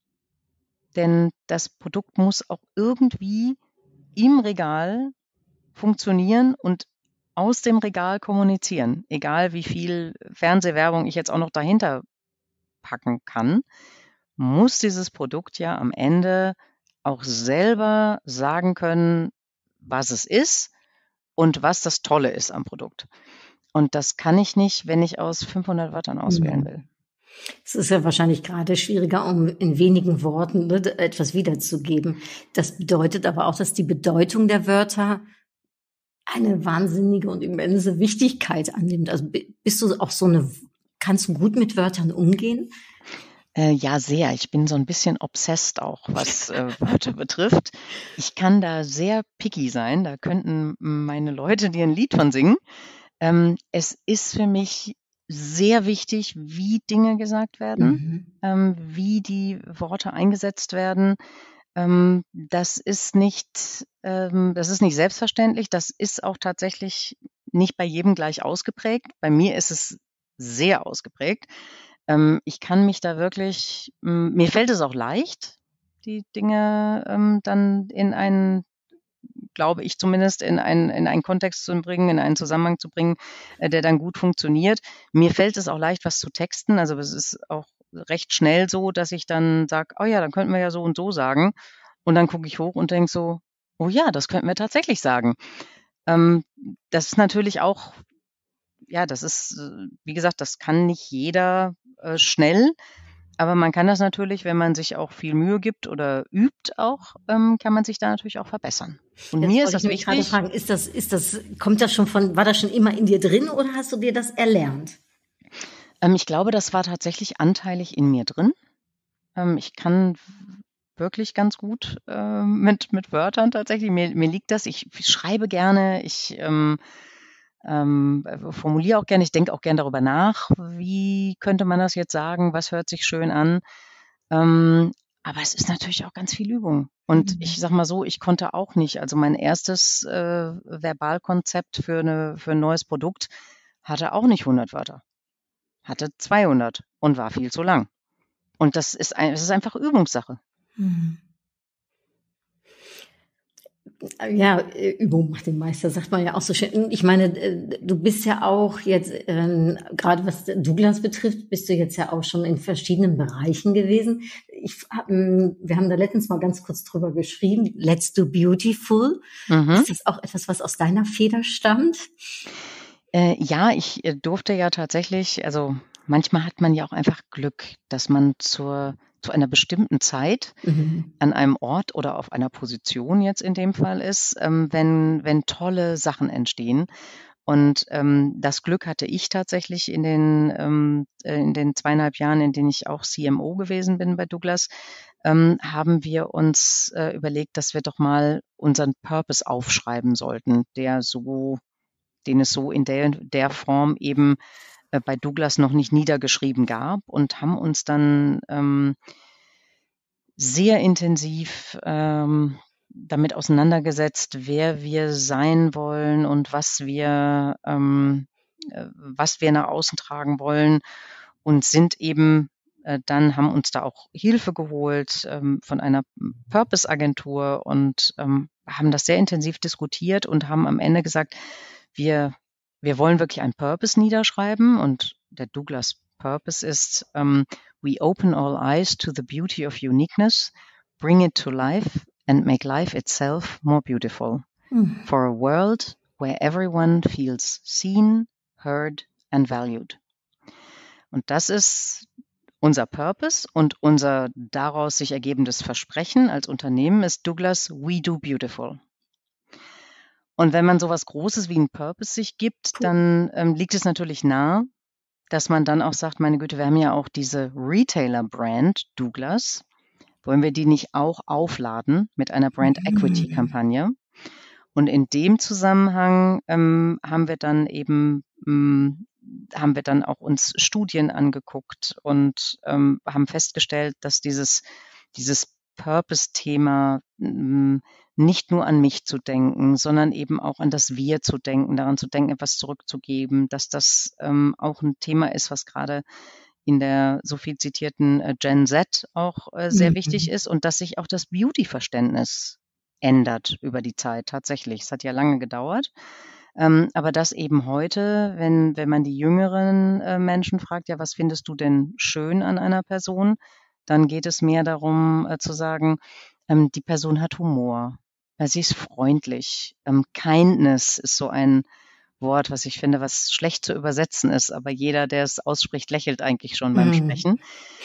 Denn das Produkt muss auch irgendwie im Regal funktionieren und aus dem Regal kommunizieren. Egal wie viel Fernsehwerbung ich jetzt auch noch dahinter packen kann, muss dieses Produkt ja am Ende auch selber sagen können, was es ist und was das Tolle ist am Produkt. Und das kann ich nicht, wenn ich aus 500 Wörtern auswählen will. Es ist ja wahrscheinlich gerade schwieriger, um in wenigen Worten etwas wiederzugeben. Das bedeutet aber auch, dass die Bedeutung der Wörter eine wahnsinnige und immense Wichtigkeit annimmt. Also bist du auch kannst du gut mit Wörtern umgehen? Ja, sehr. Ich bin so ein bisschen obsessed auch, was Wörter betrifft. Ich kann da sehr picky sein. Da könnten meine Leute dir ein Lied von singen. Es ist für mich sehr wichtig, wie Dinge gesagt werden, wie die Worte eingesetzt werden. Das ist nicht selbstverständlich. Das ist auch tatsächlich nicht bei jedem gleich ausgeprägt. Bei mir ist es sehr ausgeprägt. Ich kann mich da wirklich, mir fällt es auch leicht, die Dinge dann in einen, glaube ich zumindest, in einen Kontext zu bringen, in einen Zusammenhang zu bringen, der dann gut funktioniert. Mir fällt es auch leicht, was zu texten. Also es ist auch recht schnell so, dass ich dann sage, oh ja, dann könnten wir ja so und so sagen. Und dann gucke ich hoch und denke so, oh ja, das könnten wir tatsächlich sagen. Das ist natürlich auch, ja, das ist, wie gesagt, das kann nicht jeder schnell, aber man kann das natürlich, wenn man sich auch viel Mühe gibt oder übt auch, kann man sich da natürlich auch verbessern. Und Jetzt mir wollte ist das ich mich gerade wichtig. fragen, war das schon immer in dir drin oder hast du dir das erlernt? Ich glaube, das war tatsächlich anteilig in mir drin. Ich kann wirklich ganz gut mit Wörtern tatsächlich. Mir liegt das. Ich schreibe gerne. Ich formuliere auch gerne. Ich denke auch gerne darüber nach. Wie könnte man das jetzt sagen? Was hört sich schön an? Aber es ist natürlich auch ganz viel Übung. Und ich sag mal so, ich konnte auch nicht. Also mein erstes Verbalkonzept für ein neues Produkt hatte auch nicht 100 Wörter. Hatte 200 und war viel zu lang. Und das ist einfach Übungssache. Ja, Übung macht den Meister, sagt man ja auch so schön. Ich meine, du bist ja auch jetzt, gerade was Douglas betrifft, bist du jetzt ja auch schon in verschiedenen Bereichen gewesen. Wir haben da letztens mal ganz kurz drüber geschrieben, Let's Do Beautiful. Ist das auch etwas, was aus deiner Feder stammt? Ja, ich durfte ja tatsächlich, also manchmal hat man ja auch einfach Glück, dass man zu einer bestimmten Zeit an einem Ort oder auf einer Position jetzt in dem Fall ist, wenn tolle Sachen entstehen. Und das Glück hatte ich tatsächlich in den 2,5 Jahren, in denen ich auch CMO gewesen bin bei Douglas, haben wir uns überlegt, dass wir doch mal unseren Purpose aufschreiben sollten, den es so in der Form eben bei Douglas noch nicht niedergeschrieben gab, und haben uns dann sehr intensiv damit auseinandergesetzt, wer wir sein wollen und was wir nach außen tragen wollen, und sind eben haben uns da auch Hilfe geholt von einer Purpose-Agentur und haben das sehr intensiv diskutiert und haben am Ende gesagt, wir wollen wirklich einen Purpose niederschreiben, und der Douglas Purpose ist, we open all eyes to the beauty of uniqueness, bring it to life and make life itself more beautiful. For a world where everyone feels seen, heard and valued. Und das ist unser Purpose, und unser daraus sich ergebendes Versprechen als Unternehmen ist Douglas We Do Beautiful. Und wenn man sowas Großes wie einen Purpose sich gibt, dann liegt es natürlich nahe, dass man dann auch sagt, meine Güte, wir haben ja auch diese Retailer-Brand Douglas. Wollen wir die nicht auch aufladen mit einer Brand-Equity-Kampagne? Und in dem Zusammenhang haben wir dann auch uns Studien angeguckt und haben festgestellt, dass dieses Purpose-Thema nicht nur an mich zu denken, sondern eben auch an das Wir zu denken, daran zu denken, etwas zurückzugeben, dass das auch ein Thema ist, was gerade in der so viel zitierten Gen Z auch sehr wichtig ist und dass sich auch das Beauty-Verständnis ändert über die Zeit tatsächlich. Es hat ja lange gedauert. Aber dass eben heute, wenn man die jüngeren Menschen fragt, ja, was findest du denn schön an einer Person, dann geht es mehr darum zu sagen, die Person hat Humor, sie ist freundlich. Kindness ist so ein Wort, was ich finde, was schlecht zu übersetzen ist, aber jeder, der es ausspricht, lächelt eigentlich schon beim Sprechen.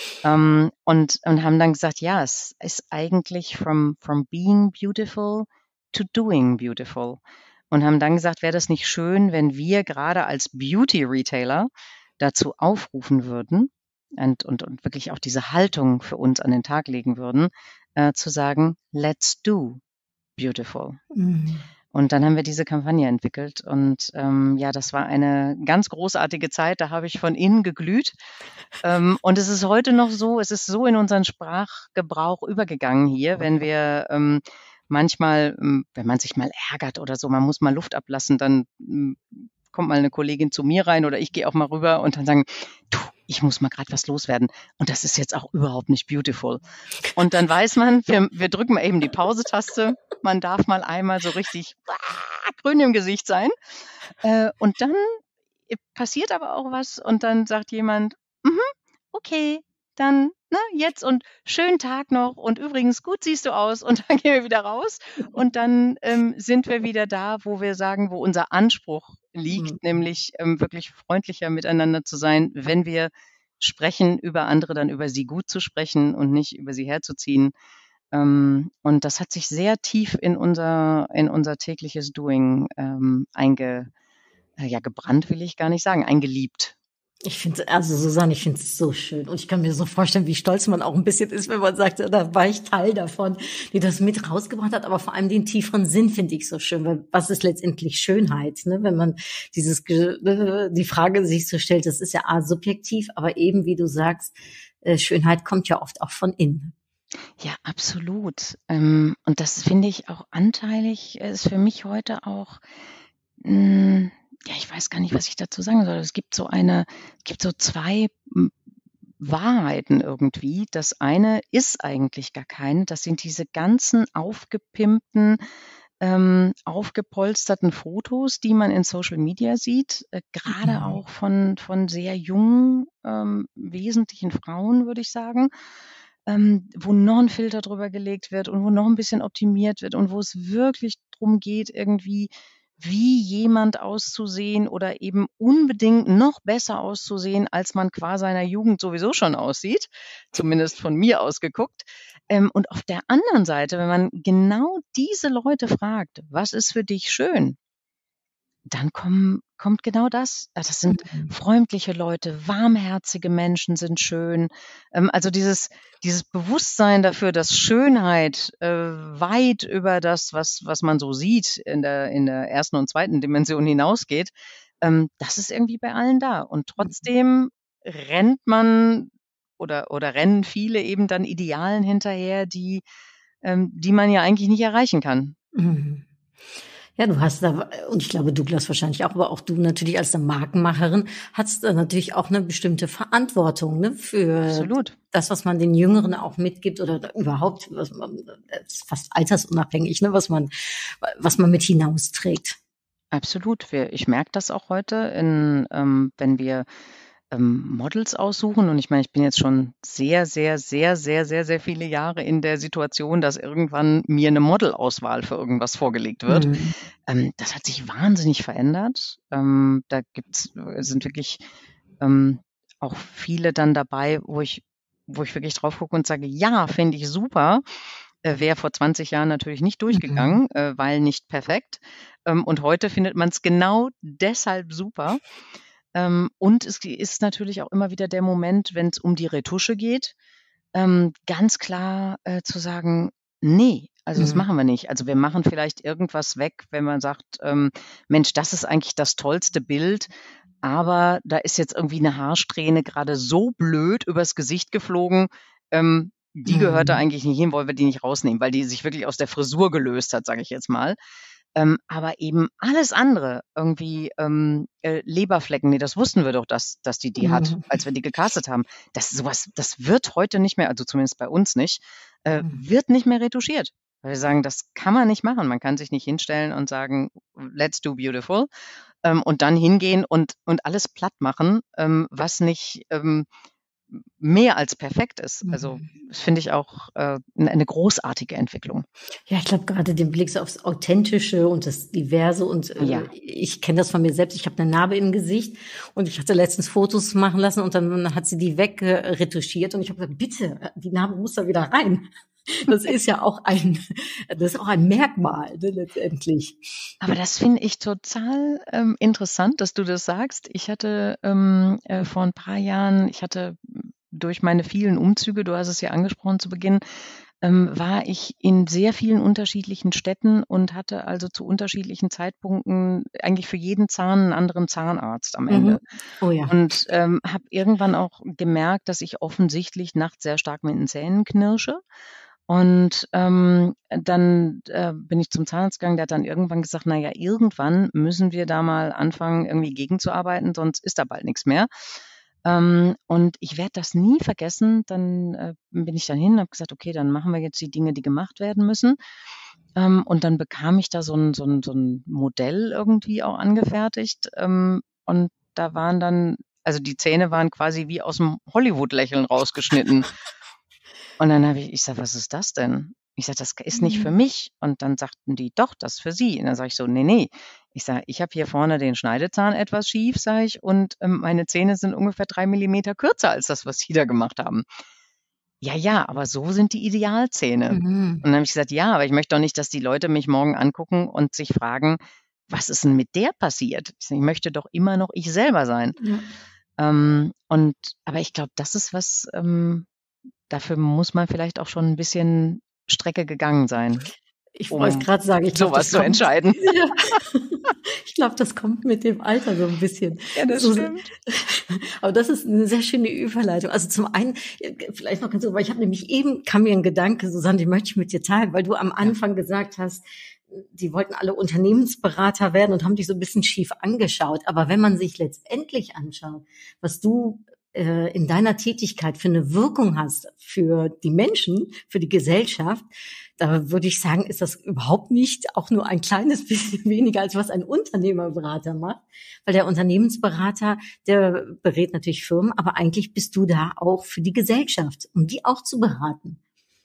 Und haben dann gesagt, ja, es ist eigentlich from being beautiful to doing beautiful. Und haben dann gesagt, wäre das nicht schön, wenn wir gerade als Beauty-Retailer dazu aufrufen würden und wirklich auch diese Haltung für uns an den Tag legen würden, zu sagen, let's do beautiful. Und dann haben wir diese Kampagne entwickelt und ja, das war eine ganz großartige Zeit, da habe ich von innen geglüht. Und es ist heute noch so, es ist so in unseren Sprachgebrauch übergegangen hier, wenn wir manchmal, wenn man sich mal ärgert oder so, man muss mal Luft ablassen, dann kommt mal eine Kollegin zu mir rein oder ich gehe auch mal rüber und dann sagen, du, ich muss mal gerade was loswerden. Und das ist jetzt auch überhaupt nicht beautiful. Und dann weiß man, wir drücken mal eben die Pause-Taste. Man darf mal einmal so richtig grün im Gesicht sein. Und dann passiert aber auch was und dann sagt jemand, okay, dann jetzt und schönen Tag noch und übrigens gut siehst du aus und dann gehen wir wieder raus und dann sind wir wieder da, wo wir sagen, wo unser Anspruch liegt, nämlich wirklich freundlicher miteinander zu sein, wenn wir sprechen über andere, dann über sie gut zu sprechen und nicht über sie herzuziehen. Und das hat sich sehr tief in unser tägliches Doing gebrannt, will ich gar nicht sagen, eingeliebt. Ich finde, also Susanne, ich finde es so schön. Und ich kann mir so vorstellen, wie stolz man auch ein bisschen ist, wenn man sagt, ja, da war ich Teil davon, die das mit rausgebracht hat. Aber vor allem den tieferen Sinn finde ich so schön. Weil was ist letztendlich Schönheit? Ne? Wenn man die Frage sich so stellt, das ist ja subjektiv, aber eben, wie du sagst, Schönheit kommt ja oft auch von innen. Ja, absolut. Und das finde ich auch anteilig, ist für mich heute auch, ja, ich weiß gar nicht, was ich dazu sagen soll. Es gibt so zwei Wahrheiten irgendwie. Das eine ist eigentlich gar keine. Das sind diese ganzen aufgepimpten, aufgepolsterten Fotos, die man in Social Media sieht, gerade auch von sehr jungen, wesentlichen Frauen, würde ich sagen, wo noch ein Filter drüber gelegt wird und wo noch ein bisschen optimiert wird und wo es wirklich drum geht, irgendwie wie jemand auszusehen oder eben unbedingt noch besser auszusehen, als man qua seiner Jugend sowieso schon aussieht, zumindest von mir aus geguckt. Und auf der anderen Seite, wenn man genau diese Leute fragt, was ist für dich schön? Dann kommt genau das. Das sind freundliche Leute, warmherzige Menschen sind schön. Also dieses Bewusstsein dafür, dass Schönheit weit über das, was man so sieht, in der ersten und zweiten Dimension hinausgeht, das ist irgendwie bei allen da. Und trotzdem rennt man oder rennen viele eben dann Idealen hinterher, die man ja eigentlich nicht erreichen kann. Ja, du hast da, und ich glaube, Douglas wahrscheinlich auch, aber auch du natürlich als eine Markenmacherin hast da natürlich auch eine bestimmte Verantwortung, ne, für Absolut. Das, was man den Jüngeren auch mitgibt oder überhaupt, das ist fast altersunabhängig, ne, was man mit hinausträgt. Absolut. Ich merke das auch heute, wenn wir Models aussuchen. Und ich meine, ich bin jetzt schon sehr, sehr, sehr, sehr, sehr, sehr viele Jahre in der Situation, dass irgendwann mir eine Modelauswahl für irgendwas vorgelegt wird. Das hat sich wahnsinnig verändert. Da sind wirklich auch viele dann dabei, wo ich wirklich drauf gucke und sage, ja, finde ich super. Wäre vor 20 Jahren natürlich nicht durchgegangen, weil nicht perfekt. Und heute findet man es genau deshalb super. Und es ist natürlich auch immer wieder der Moment, wenn es um die Retusche geht, ganz klar zu sagen, nee, also das machen wir nicht. Also wir machen vielleicht irgendwas weg, wenn man sagt, Mensch, das ist eigentlich das tollste Bild, aber da ist jetzt irgendwie eine Haarsträhne gerade so blöd übers Gesicht geflogen, die gehört da eigentlich nicht hin, wollen wir die nicht rausnehmen, weil die sich wirklich aus der Frisur gelöst hat, sage ich jetzt mal. Aber eben alles andere, irgendwie Leberflecken, nee, das wussten wir doch, dass die hat, als wir die gecastet haben. Das wird heute nicht mehr, also zumindest bei uns nicht, wird nicht mehr retuschiert. Weil wir sagen, das kann man nicht machen. Man kann sich nicht hinstellen und sagen, let's do beautiful, und dann hingehen und alles platt machen, was nicht mehr als perfekt ist. Also das finde ich auch eine großartige Entwicklung. Ja, ich glaube gerade den Blick so aufs Authentische und das Diverse und Ja. ich kenne das von mir selbst. Ich habe eine Narbe im Gesicht und ich hatte letztens Fotos machen lassen und dann hat sie die wegretuschiert und ich habe gesagt, bitte, die Narbe muss da wieder rein. Das ist ja auch ein Merkmal, ne, letztendlich. Aber das finde ich total interessant, dass du das sagst. Ich hatte vor ein paar Jahren, durch meine vielen Umzüge, du hast es ja angesprochen zu Beginn, war ich in sehr vielen unterschiedlichen Städten und hatte also zu unterschiedlichen Zeitpunkten eigentlich für jeden Zahn einen anderen Zahnarzt am Ende. Oh ja. Und habe irgendwann auch gemerkt, dass ich offensichtlich nachts sehr stark mit den Zähnen knirsche. Und dann bin ich zum Zahnarzt gegangen, der hat dann irgendwann gesagt, na ja, irgendwann müssen wir da mal anfangen, irgendwie gegenzuarbeiten, sonst ist da bald nichts mehr. Und ich werde das nie vergessen. Dann bin ich dann hin und habe gesagt, okay, dann machen wir jetzt die Dinge, die gemacht werden müssen. Und dann bekam ich da so ein Modell irgendwie auch angefertigt. Und da waren dann, also die Zähne waren quasi wie aus dem Hollywood-Lächeln rausgeschnitten. Und dann habe ich sage, was ist das denn? Ich sage, das ist nicht für mich. Und dann sagten die, doch, das ist für Sie. Und dann sage ich so, nee. Ich sage, ich habe hier vorne den Schneidezahn etwas schief, sage ich, und meine Zähne sind ungefähr 3 Millimeter kürzer als das, was Sie da gemacht haben. Ja, aber so sind die Idealzähne. Und dann habe ich gesagt, ja, aber ich möchte doch nicht, dass die Leute mich morgen angucken und sich fragen, was ist denn mit der passiert? Ich möchte doch immer noch ich selber sein. Ja. Aber ich glaube, das ist was, dafür muss man vielleicht auch schon ein bisschen Strecke gegangen sein, Ich wollte gerade sagen, ich glaube, sowas zu entscheiden. Ja. Ich glaube, das kommt mit dem Alter so ein bisschen. Ja, das stimmt. Aber das ist eine sehr schöne Überleitung. Also zum einen, vielleicht noch ganz so, weil ich habe nämlich eben, kam mir ein Gedanke, Susanne, den möchte ich mit dir teilen, weil du am Anfang gesagt hast, die wollten alle Unternehmensberater werden und haben dich so ein bisschen schief angeschaut. Aber wenn man sich letztendlich anschaut, was du in deiner Tätigkeit für eine Wirkung hast für die Menschen, für die Gesellschaft, da würde ich sagen, ist das überhaupt nicht auch nur ein kleines bisschen weniger, als was ein Unternehmerberater macht. Weil der Unternehmensberater, der berät natürlich Firmen, aber eigentlich bist du da auch für die Gesellschaft, um die auch zu beraten.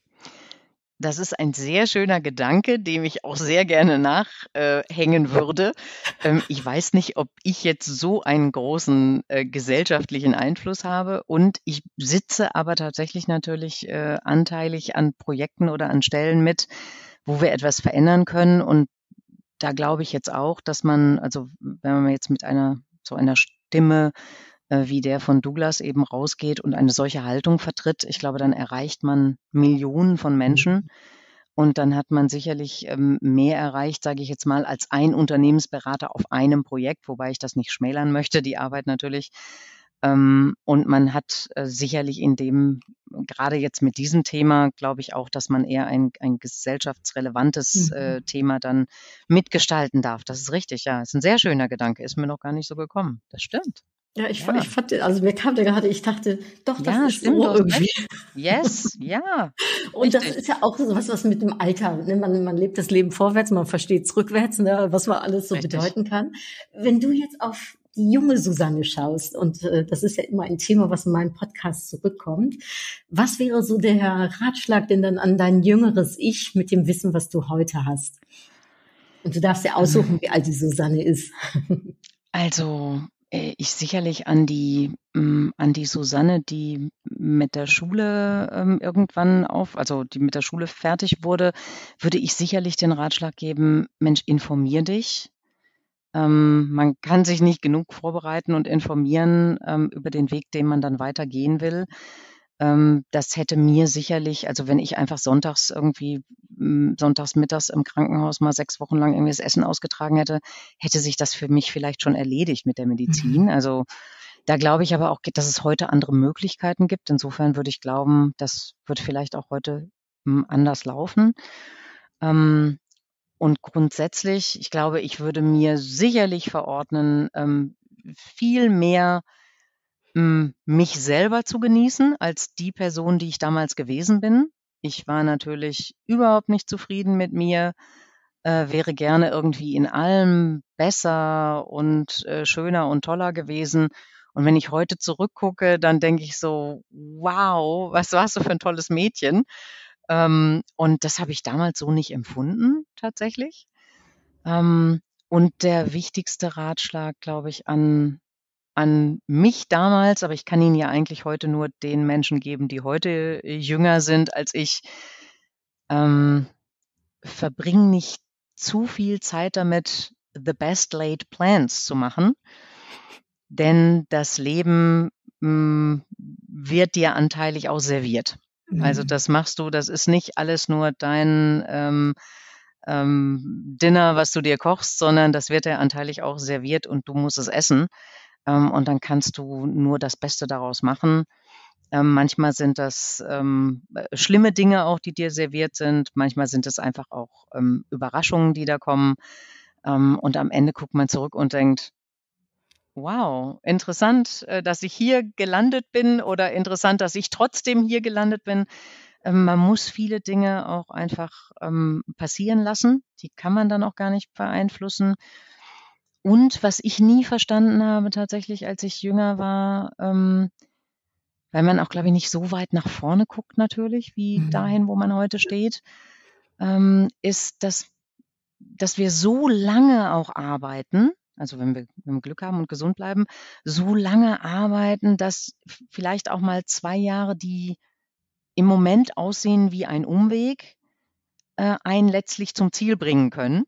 Das ist ein sehr schöner Gedanke, dem ich auch sehr gerne nachhängen würde. Ich weiß nicht, ob ich jetzt so einen großen gesellschaftlichen Einfluss habe, und ich sitze aber tatsächlich natürlich anteilig an Projekten oder an Stellen mit, wo wir etwas verändern können. Und da glaube ich jetzt auch, dass man, also wenn man jetzt mit so einer Stimme wie der von Douglas eben rausgeht und eine solche Haltung vertritt, ich glaube, dann erreicht man Millionen von Menschen und dann hat man sicherlich mehr erreicht, sage ich jetzt mal, als ein Unternehmensberater auf einem Projekt, wobei ich das nicht schmälern möchte, die Arbeit natürlich. Und man hat sicherlich gerade jetzt mit diesem Thema, glaube ich auch, dass man eher ein gesellschaftsrelevantes Thema dann mitgestalten darf. Das ist richtig, ja. Das ist ein sehr schöner Gedanke, ist mir noch gar nicht so gekommen. Das stimmt. Ja, ich fand, also mir kam der gerade, ich dachte, doch, das ist stimmt, so irgendwie. Yes, ja. Und das ist ja auch so was mit dem Alter, ne? Man lebt das Leben vorwärts, man versteht es rückwärts, ne? Was man alles so bedeuten kann. Wenn du jetzt auf die junge Susanne schaust, und das ist ja immer ein Thema, was in meinem Podcast zurückkommt, was wäre so der Ratschlag denn dann an dein jüngeres Ich mit dem Wissen, was du heute hast? Und du darfst ja aussuchen, wie alt die Susanne ist. Also ich sicherlich an die Susanne, die mit der Schule die mit der Schule fertig wurde, würde ich sicherlich den Ratschlag geben, Mensch, informier dich. Man kann sich nicht genug vorbereiten und informieren über den Weg, den man dann weitergehen will. Das hätte mir sicherlich, also wenn ich einfach sonntags mittags im Krankenhaus mal 6 Wochen lang irgendwie das Essen ausgetragen hätte sich das für mich vielleicht schon erledigt mit der Medizin. Also Da glaube ich aber auch, dass es heute andere Möglichkeiten gibt. Insofern würde ich glauben, das wird vielleicht auch heute anders laufen. Und grundsätzlich, ich glaube, ich würde mir sicherlich verordnen, viel mehr mich selber zu genießen als die Person, die ich damals gewesen bin. Ich war natürlich überhaupt nicht zufrieden mit mir, wäre gerne irgendwie in allem besser und schöner und toller gewesen. Und wenn ich heute zurückgucke, dann denke ich so, wow, was warst du für ein tolles Mädchen? Und das habe ich damals so nicht empfunden, tatsächlich. Und der wichtigste Ratschlag, glaube ich, an mich damals, aber ich kann ihn ja eigentlich heute nur den Menschen geben, die heute jünger sind als ich, verbring nicht zu viel Zeit damit, the best laid plans zu machen, denn das Leben wird dir anteilig auch serviert. Also das machst du, das ist nicht alles nur dein Dinner, was du dir kochst, sondern das wird dir anteilig auch serviert und du musst es essen. Und dann kannst du nur das Beste daraus machen. Manchmal sind das schlimme Dinge auch, die dir serviert sind. Manchmal sind es einfach auch Überraschungen, die da kommen. Und am Ende guckt man zurück und denkt, wow, interessant, dass ich hier gelandet bin oder interessant, dass ich trotzdem hier gelandet bin. Man muss viele Dinge auch einfach passieren lassen. Die kann man dann auch gar nicht beeinflussen. Und was ich nie verstanden habe tatsächlich, als ich jünger war, weil man auch, glaube ich, nicht so weit nach vorne guckt natürlich, wie dahin, wo man heute steht, ist, dass wir so lange auch arbeiten, also wenn wir Glück haben und gesund bleiben, so lange arbeiten, dass vielleicht auch mal 2 Jahre, die im Moment aussehen wie ein Umweg, einen letztlich zum Ziel bringen können.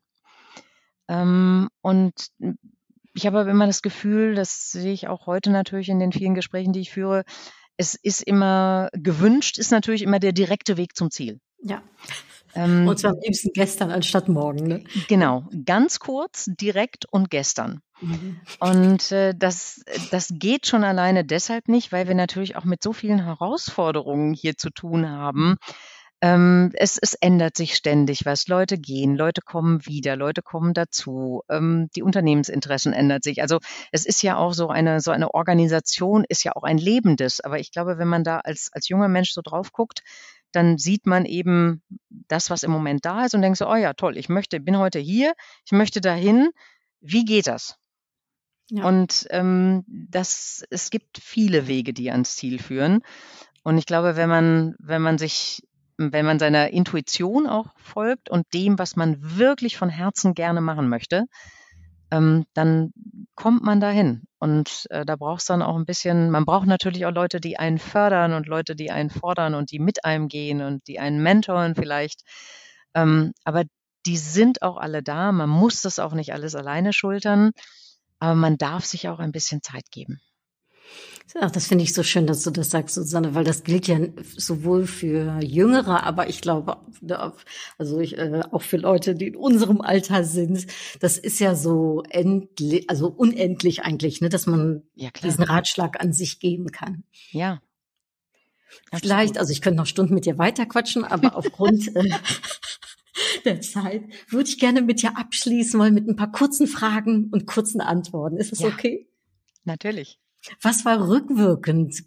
Und ich habe aber immer das Gefühl, das sehe ich auch heute natürlich in den vielen Gesprächen, die ich führe, es ist immer gewünscht, ist natürlich immer der direkte Weg zum Ziel. Ja. Und zwar am liebsten gestern anstatt morgen, ne? Genau, ganz kurz, direkt und gestern. Und das geht schon alleine deshalb nicht, weil wir natürlich auch mit so vielen Herausforderungen hier zu tun haben. Es ändert sich ständig was. Leute gehen, Leute kommen wieder, Leute kommen dazu. Die Unternehmensinteressen ändern sich. Also es ist ja auch so eine Organisation ist ja auch ein lebendes. Aber ich glaube, wenn man da als junger Mensch so drauf guckt, dann sieht man eben das, was im Moment da ist und denkt so, oh ja, toll, bin heute hier, ich möchte dahin. Wie geht das? Ja. Und es gibt viele Wege, die ans Ziel führen. Und ich glaube, wenn man seiner Intuition auch folgt und dem, was man wirklich von Herzen gerne machen möchte, dann kommt man dahin. Und da braucht es dann auch ein bisschen, man braucht natürlich auch Leute, die einen fördern und Leute, die einen fordern und die mit einem gehen und die einen mentoren vielleicht. Aber die sind auch alle da. Man muss das auch nicht alles alleine schultern, aber man darf sich auch ein bisschen Zeit geben. Ach, das finde ich so schön, dass du das sagst, Susanne, weil das gilt ja sowohl für Jüngere, aber ich glaube, auch für Leute, die in unserem Alter sind. Das ist ja so unendlich eigentlich, ne, dass man diesen Ratschlag an sich geben kann. Ja. Vielleicht, also ich könnte noch Stunden mit dir weiterquatschen, aber aufgrund der Zeit würde ich gerne mit dir abschließen wollen mit ein paar kurzen Fragen und kurzen Antworten. Ist das okay? Natürlich. Was war rückblickend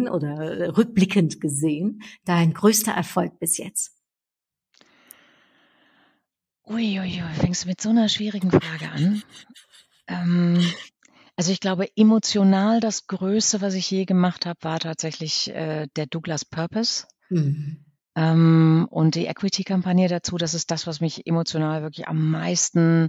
gesehen dein größter Erfolg bis jetzt? Uiuiui, fängst du mit so einer schwierigen Frage an? Also ich glaube, emotional das Größte, was ich je gemacht habe, war tatsächlich der Douglas Purpose. Und die Equity-Kampagne dazu. Das ist das, was mich emotional wirklich am meisten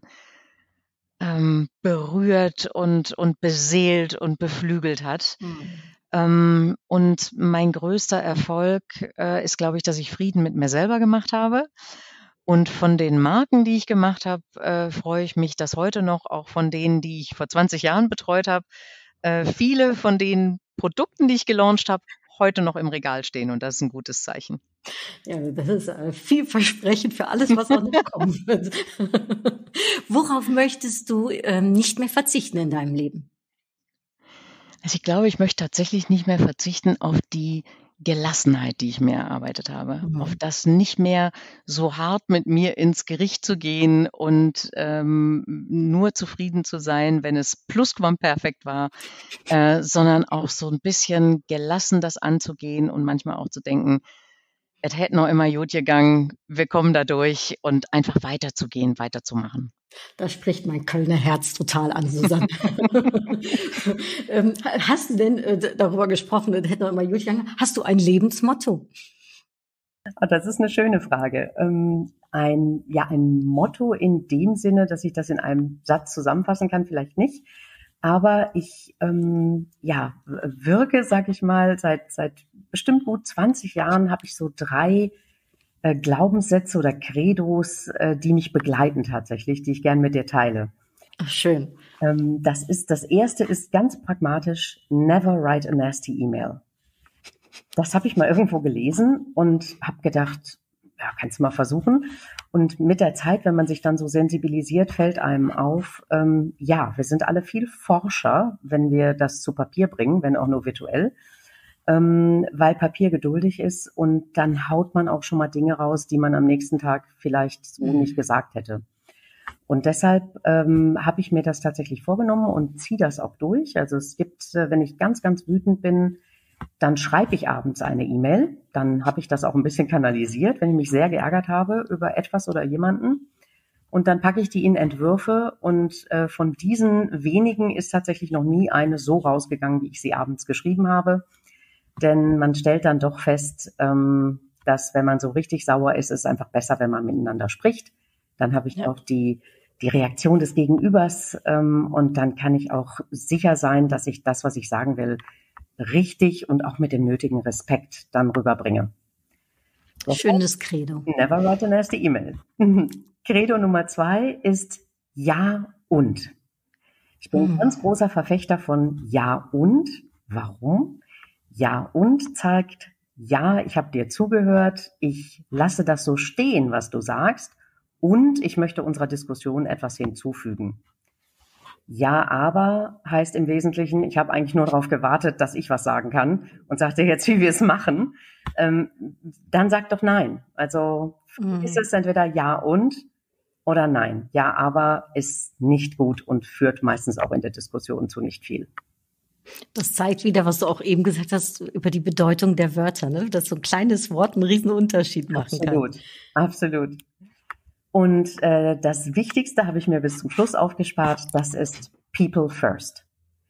berührt und beseelt und beflügelt hat. Und mein größter Erfolg ist, glaube ich, dass ich Frieden mit mir selber gemacht habe. Und von den Marken, die ich gemacht habe, freue ich mich, dass heute noch, auch von denen, die ich vor 20 Jahren betreut habe, viele von den Produkten, die ich gelauncht habe, heute noch im Regal stehen. Und das ist ein gutes Zeichen. Ja, das ist vielversprechend für alles, was auch noch kommen wird. Worauf möchtest du nicht mehr verzichten in deinem Leben? Also ich glaube, ich möchte tatsächlich nicht mehr verzichten auf die Gelassenheit, die ich mir erarbeitet habe. Auf Mhm. das nicht mehr so hart mit mir ins Gericht zu gehen und nur zufrieden zu sein, wenn es plusquamperfekt war, sondern auch so ein bisschen gelassen das anzugehen und manchmal auch zu denken, es hätte noch immer gut gegangen, wir kommen da durch und einfach weiterzugehen, weiterzumachen. Da spricht mein Kölner Herz total an, Susanne. Hast du denn darüber gesprochen, das hätte noch immer gut gegangen, hast du ein Lebensmotto? Das ist eine schöne Frage. Ein Motto in dem Sinne, dass ich das in einem Satz zusammenfassen kann, vielleicht nicht. Aber ich wirke, sag ich mal, seit bestimmt gut 20 Jahren habe ich so 3 Glaubenssätze oder Credos, die mich begleiten tatsächlich, die ich gern mit dir teile. Ach, schön. Das erste ist ganz pragmatisch: Never write a nasty email. Das habe ich mal irgendwo gelesen und habe gedacht, ja, kannst du mal versuchen. Und mit der Zeit, wenn man sich dann so sensibilisiert, fällt einem auf, wir sind alle viel forscher, wenn wir das zu Papier bringen, wenn auch nur virtuell, weil Papier geduldig ist und dann haut man auch schon mal Dinge raus, die man am nächsten Tag vielleicht so nicht gesagt hätte. Und deshalb habe ich mir das tatsächlich vorgenommen und ziehe das auch durch. Also es gibt, wenn ich ganz, ganz wütend bin, dann schreibe ich abends eine E-Mail. Dann habe ich das auch ein bisschen kanalisiert, wenn ich mich sehr geärgert habe über etwas oder jemanden. Und dann packe ich die in Entwürfe und von diesen wenigen ist tatsächlich noch nie eine so rausgegangen, wie ich sie abends geschrieben habe. Denn man stellt dann doch fest, dass wenn man so richtig sauer ist, ist es einfach besser, wenn man miteinander spricht. Dann habe ich auch die Reaktion des Gegenübers und dann kann ich auch sicher sein, dass ich das, was ich sagen will, richtig und auch mit dem nötigen Respekt dann rüberbringe. Schönes Credo. Never write a nasty email. Credo Nummer 2 ist Ja und. Ich bin ein ganz großer Verfechter von Ja und. Warum? Ja und zeigt, ja, ich habe dir zugehört, ich lasse das so stehen, was du sagst, und ich möchte unserer Diskussion etwas hinzufügen. Ja, aber heißt im Wesentlichen, ich habe eigentlich nur darauf gewartet, dass ich was sagen kann und sagte jetzt, wie wir es machen. Dann sag doch nein. Also ist es entweder ja und oder nein. Ja, aber ist nicht gut und führt meistens auch in der Diskussion zu nicht viel. Das zeigt wieder, was du auch eben gesagt hast über die Bedeutung der Wörter, ne? Dass so ein kleines Wort einen riesen Unterschied machen kann. Absolut. Und das Wichtigste habe ich mir bis zum Schluss aufgespart, das ist People First.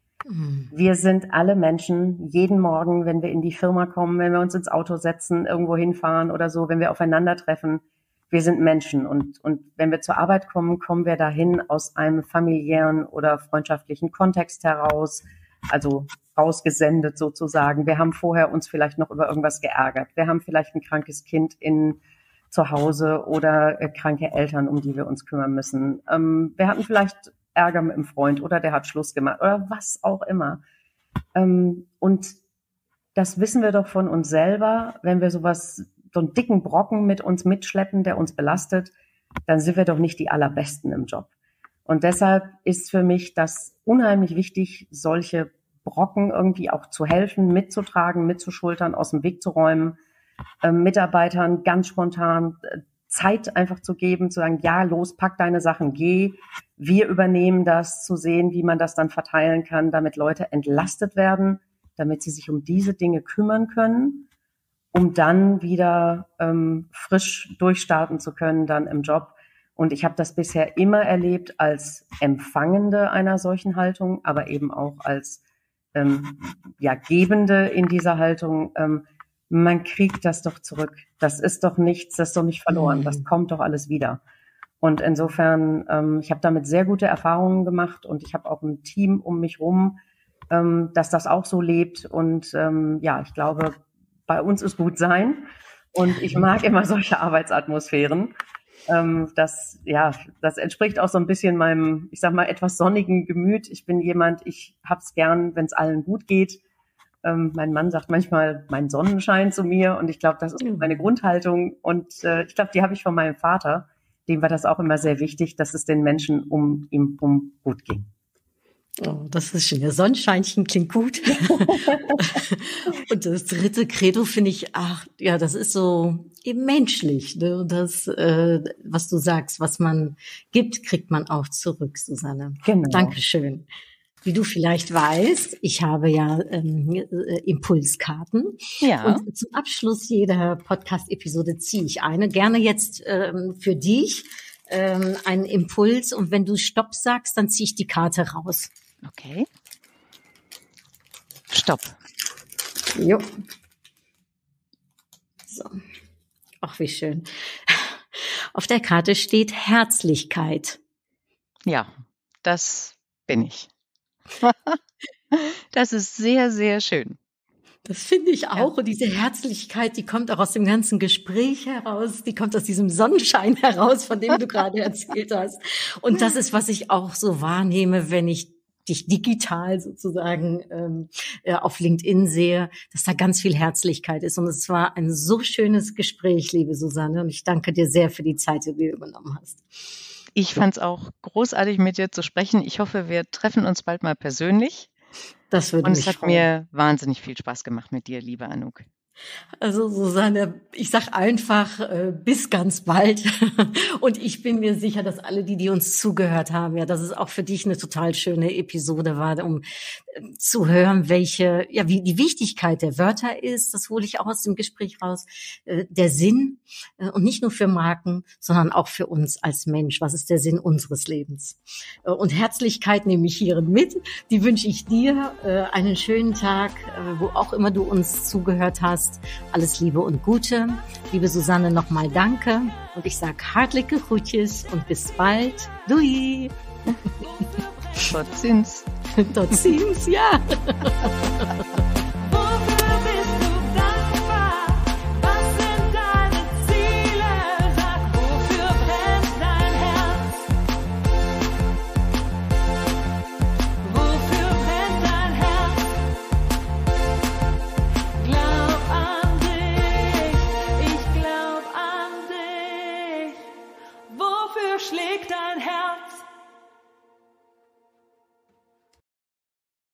Wir sind alle Menschen, jeden Morgen, wenn wir in die Firma kommen, wenn wir uns ins Auto setzen, irgendwo hinfahren oder so, wenn wir aufeinandertreffen, wir sind Menschen. Und wenn wir zur Arbeit kommen, kommen wir dahin aus einem familiären oder freundschaftlichen Kontext heraus, also rausgesendet sozusagen. Wir haben vorher uns vielleicht noch über irgendwas geärgert. Wir haben vielleicht ein krankes Kind zu Hause oder kranke Eltern, um die wir uns kümmern müssen. Wir hatten vielleicht Ärger mit einem Freund oder der hat Schluss gemacht oder was auch immer. Und das wissen wir doch von uns selber, wenn wir so einen dicken Brocken mit uns mitschleppen, der uns belastet, dann sind wir doch nicht die Allerbesten im Job. Und deshalb ist für mich das unheimlich wichtig, solche Brocken irgendwie auch zu helfen, mitzutragen, mitzuschultern, aus dem Weg zu räumen, Mitarbeitern ganz spontan Zeit einfach zu geben, zu sagen, ja, los, pack deine Sachen, geh, wir übernehmen das, zu sehen, wie man das dann verteilen kann, damit Leute entlastet werden, damit sie sich um diese Dinge kümmern können, um dann wieder frisch durchstarten zu können, dann im Job. Und ich habe das bisher immer erlebt als Empfangende einer solchen Haltung, aber eben auch als Gebende in dieser Haltung. Man kriegt das doch zurück. Das ist doch nichts, das ist doch nicht verloren. Das kommt doch alles wieder. Und insofern, ich habe damit sehr gute Erfahrungen gemacht und ich habe auch ein Team um mich rum, dass das auch so lebt. Und ich glaube, bei uns ist gut sein. Und ich mag immer solche Arbeitsatmosphären. Das entspricht auch so ein bisschen meinem, ich sag mal, etwas sonnigen Gemüt. Ich bin jemand, ich hab's gern, wenn es allen gut geht. Mein Mann sagt manchmal mein Sonnenschein zu mir und ich glaube, das ist meine Grundhaltung und ich glaube, die habe ich von meinem Vater. Dem war das auch immer sehr wichtig, dass es den Menschen um ihn herum gut ging. Oh, das ist schön. Der Sonnenscheinchen klingt gut. Und das dritte Credo finde ich, das ist so eben menschlich. Ne? Und das, was du sagst, was man gibt, kriegt man auch zurück, Susanne. Genau. Dankeschön. Wie du vielleicht weißt, ich habe ja Impulskarten. Ja. Und zum Abschluss jeder Podcast-Episode ziehe ich eine. Gerne jetzt für dich einen Impuls. Und wenn du Stopp sagst, dann ziehe ich die Karte raus. Okay. Stopp. Jo. So. Ach, wie schön. Auf der Karte steht Herzlichkeit. Ja, das bin ich. Das ist sehr, sehr schön. Das finde ich auch. Und diese Herzlichkeit, die kommt auch aus dem ganzen Gespräch heraus. Die kommt aus diesem Sonnenschein heraus, von dem du gerade erzählt hast. Und das ist, was ich auch so wahrnehme, wenn ich dich digital sozusagen auf LinkedIn sehe, dass da ganz viel Herzlichkeit ist. Und es war ein so schönes Gespräch, liebe Susanne. Und ich danke dir sehr für die Zeit, die du genommen hast. Ich fand es auch großartig, mit dir zu sprechen. Ich hoffe, wir treffen uns bald mal persönlich. Das würde Und mich es hat freuen. mir wahnsinnig viel Spaß gemacht mit dir, liebe Anouk. Also Susanne, ich sag einfach bis ganz bald. Und ich bin mir sicher, dass alle, die uns zugehört haben, dass es auch für dich eine total schöne Episode war, um zu hören, wie die Wichtigkeit der Wörter ist. Das hole ich auch aus dem Gespräch raus. Der Sinn und nicht nur für Marken, sondern auch für uns als Mensch. Was ist der Sinn unseres Lebens? Und Herzlichkeit nehme ich hierin mit. Die wünsche ich dir. Einen schönen Tag, wo auch immer du uns zugehört hast. Alles Liebe und Gute. Liebe Susanne, nochmal danke. Und ich sage hartliche Groetjes und bis bald. Doei. Tot ziens. Tot ziens, ja.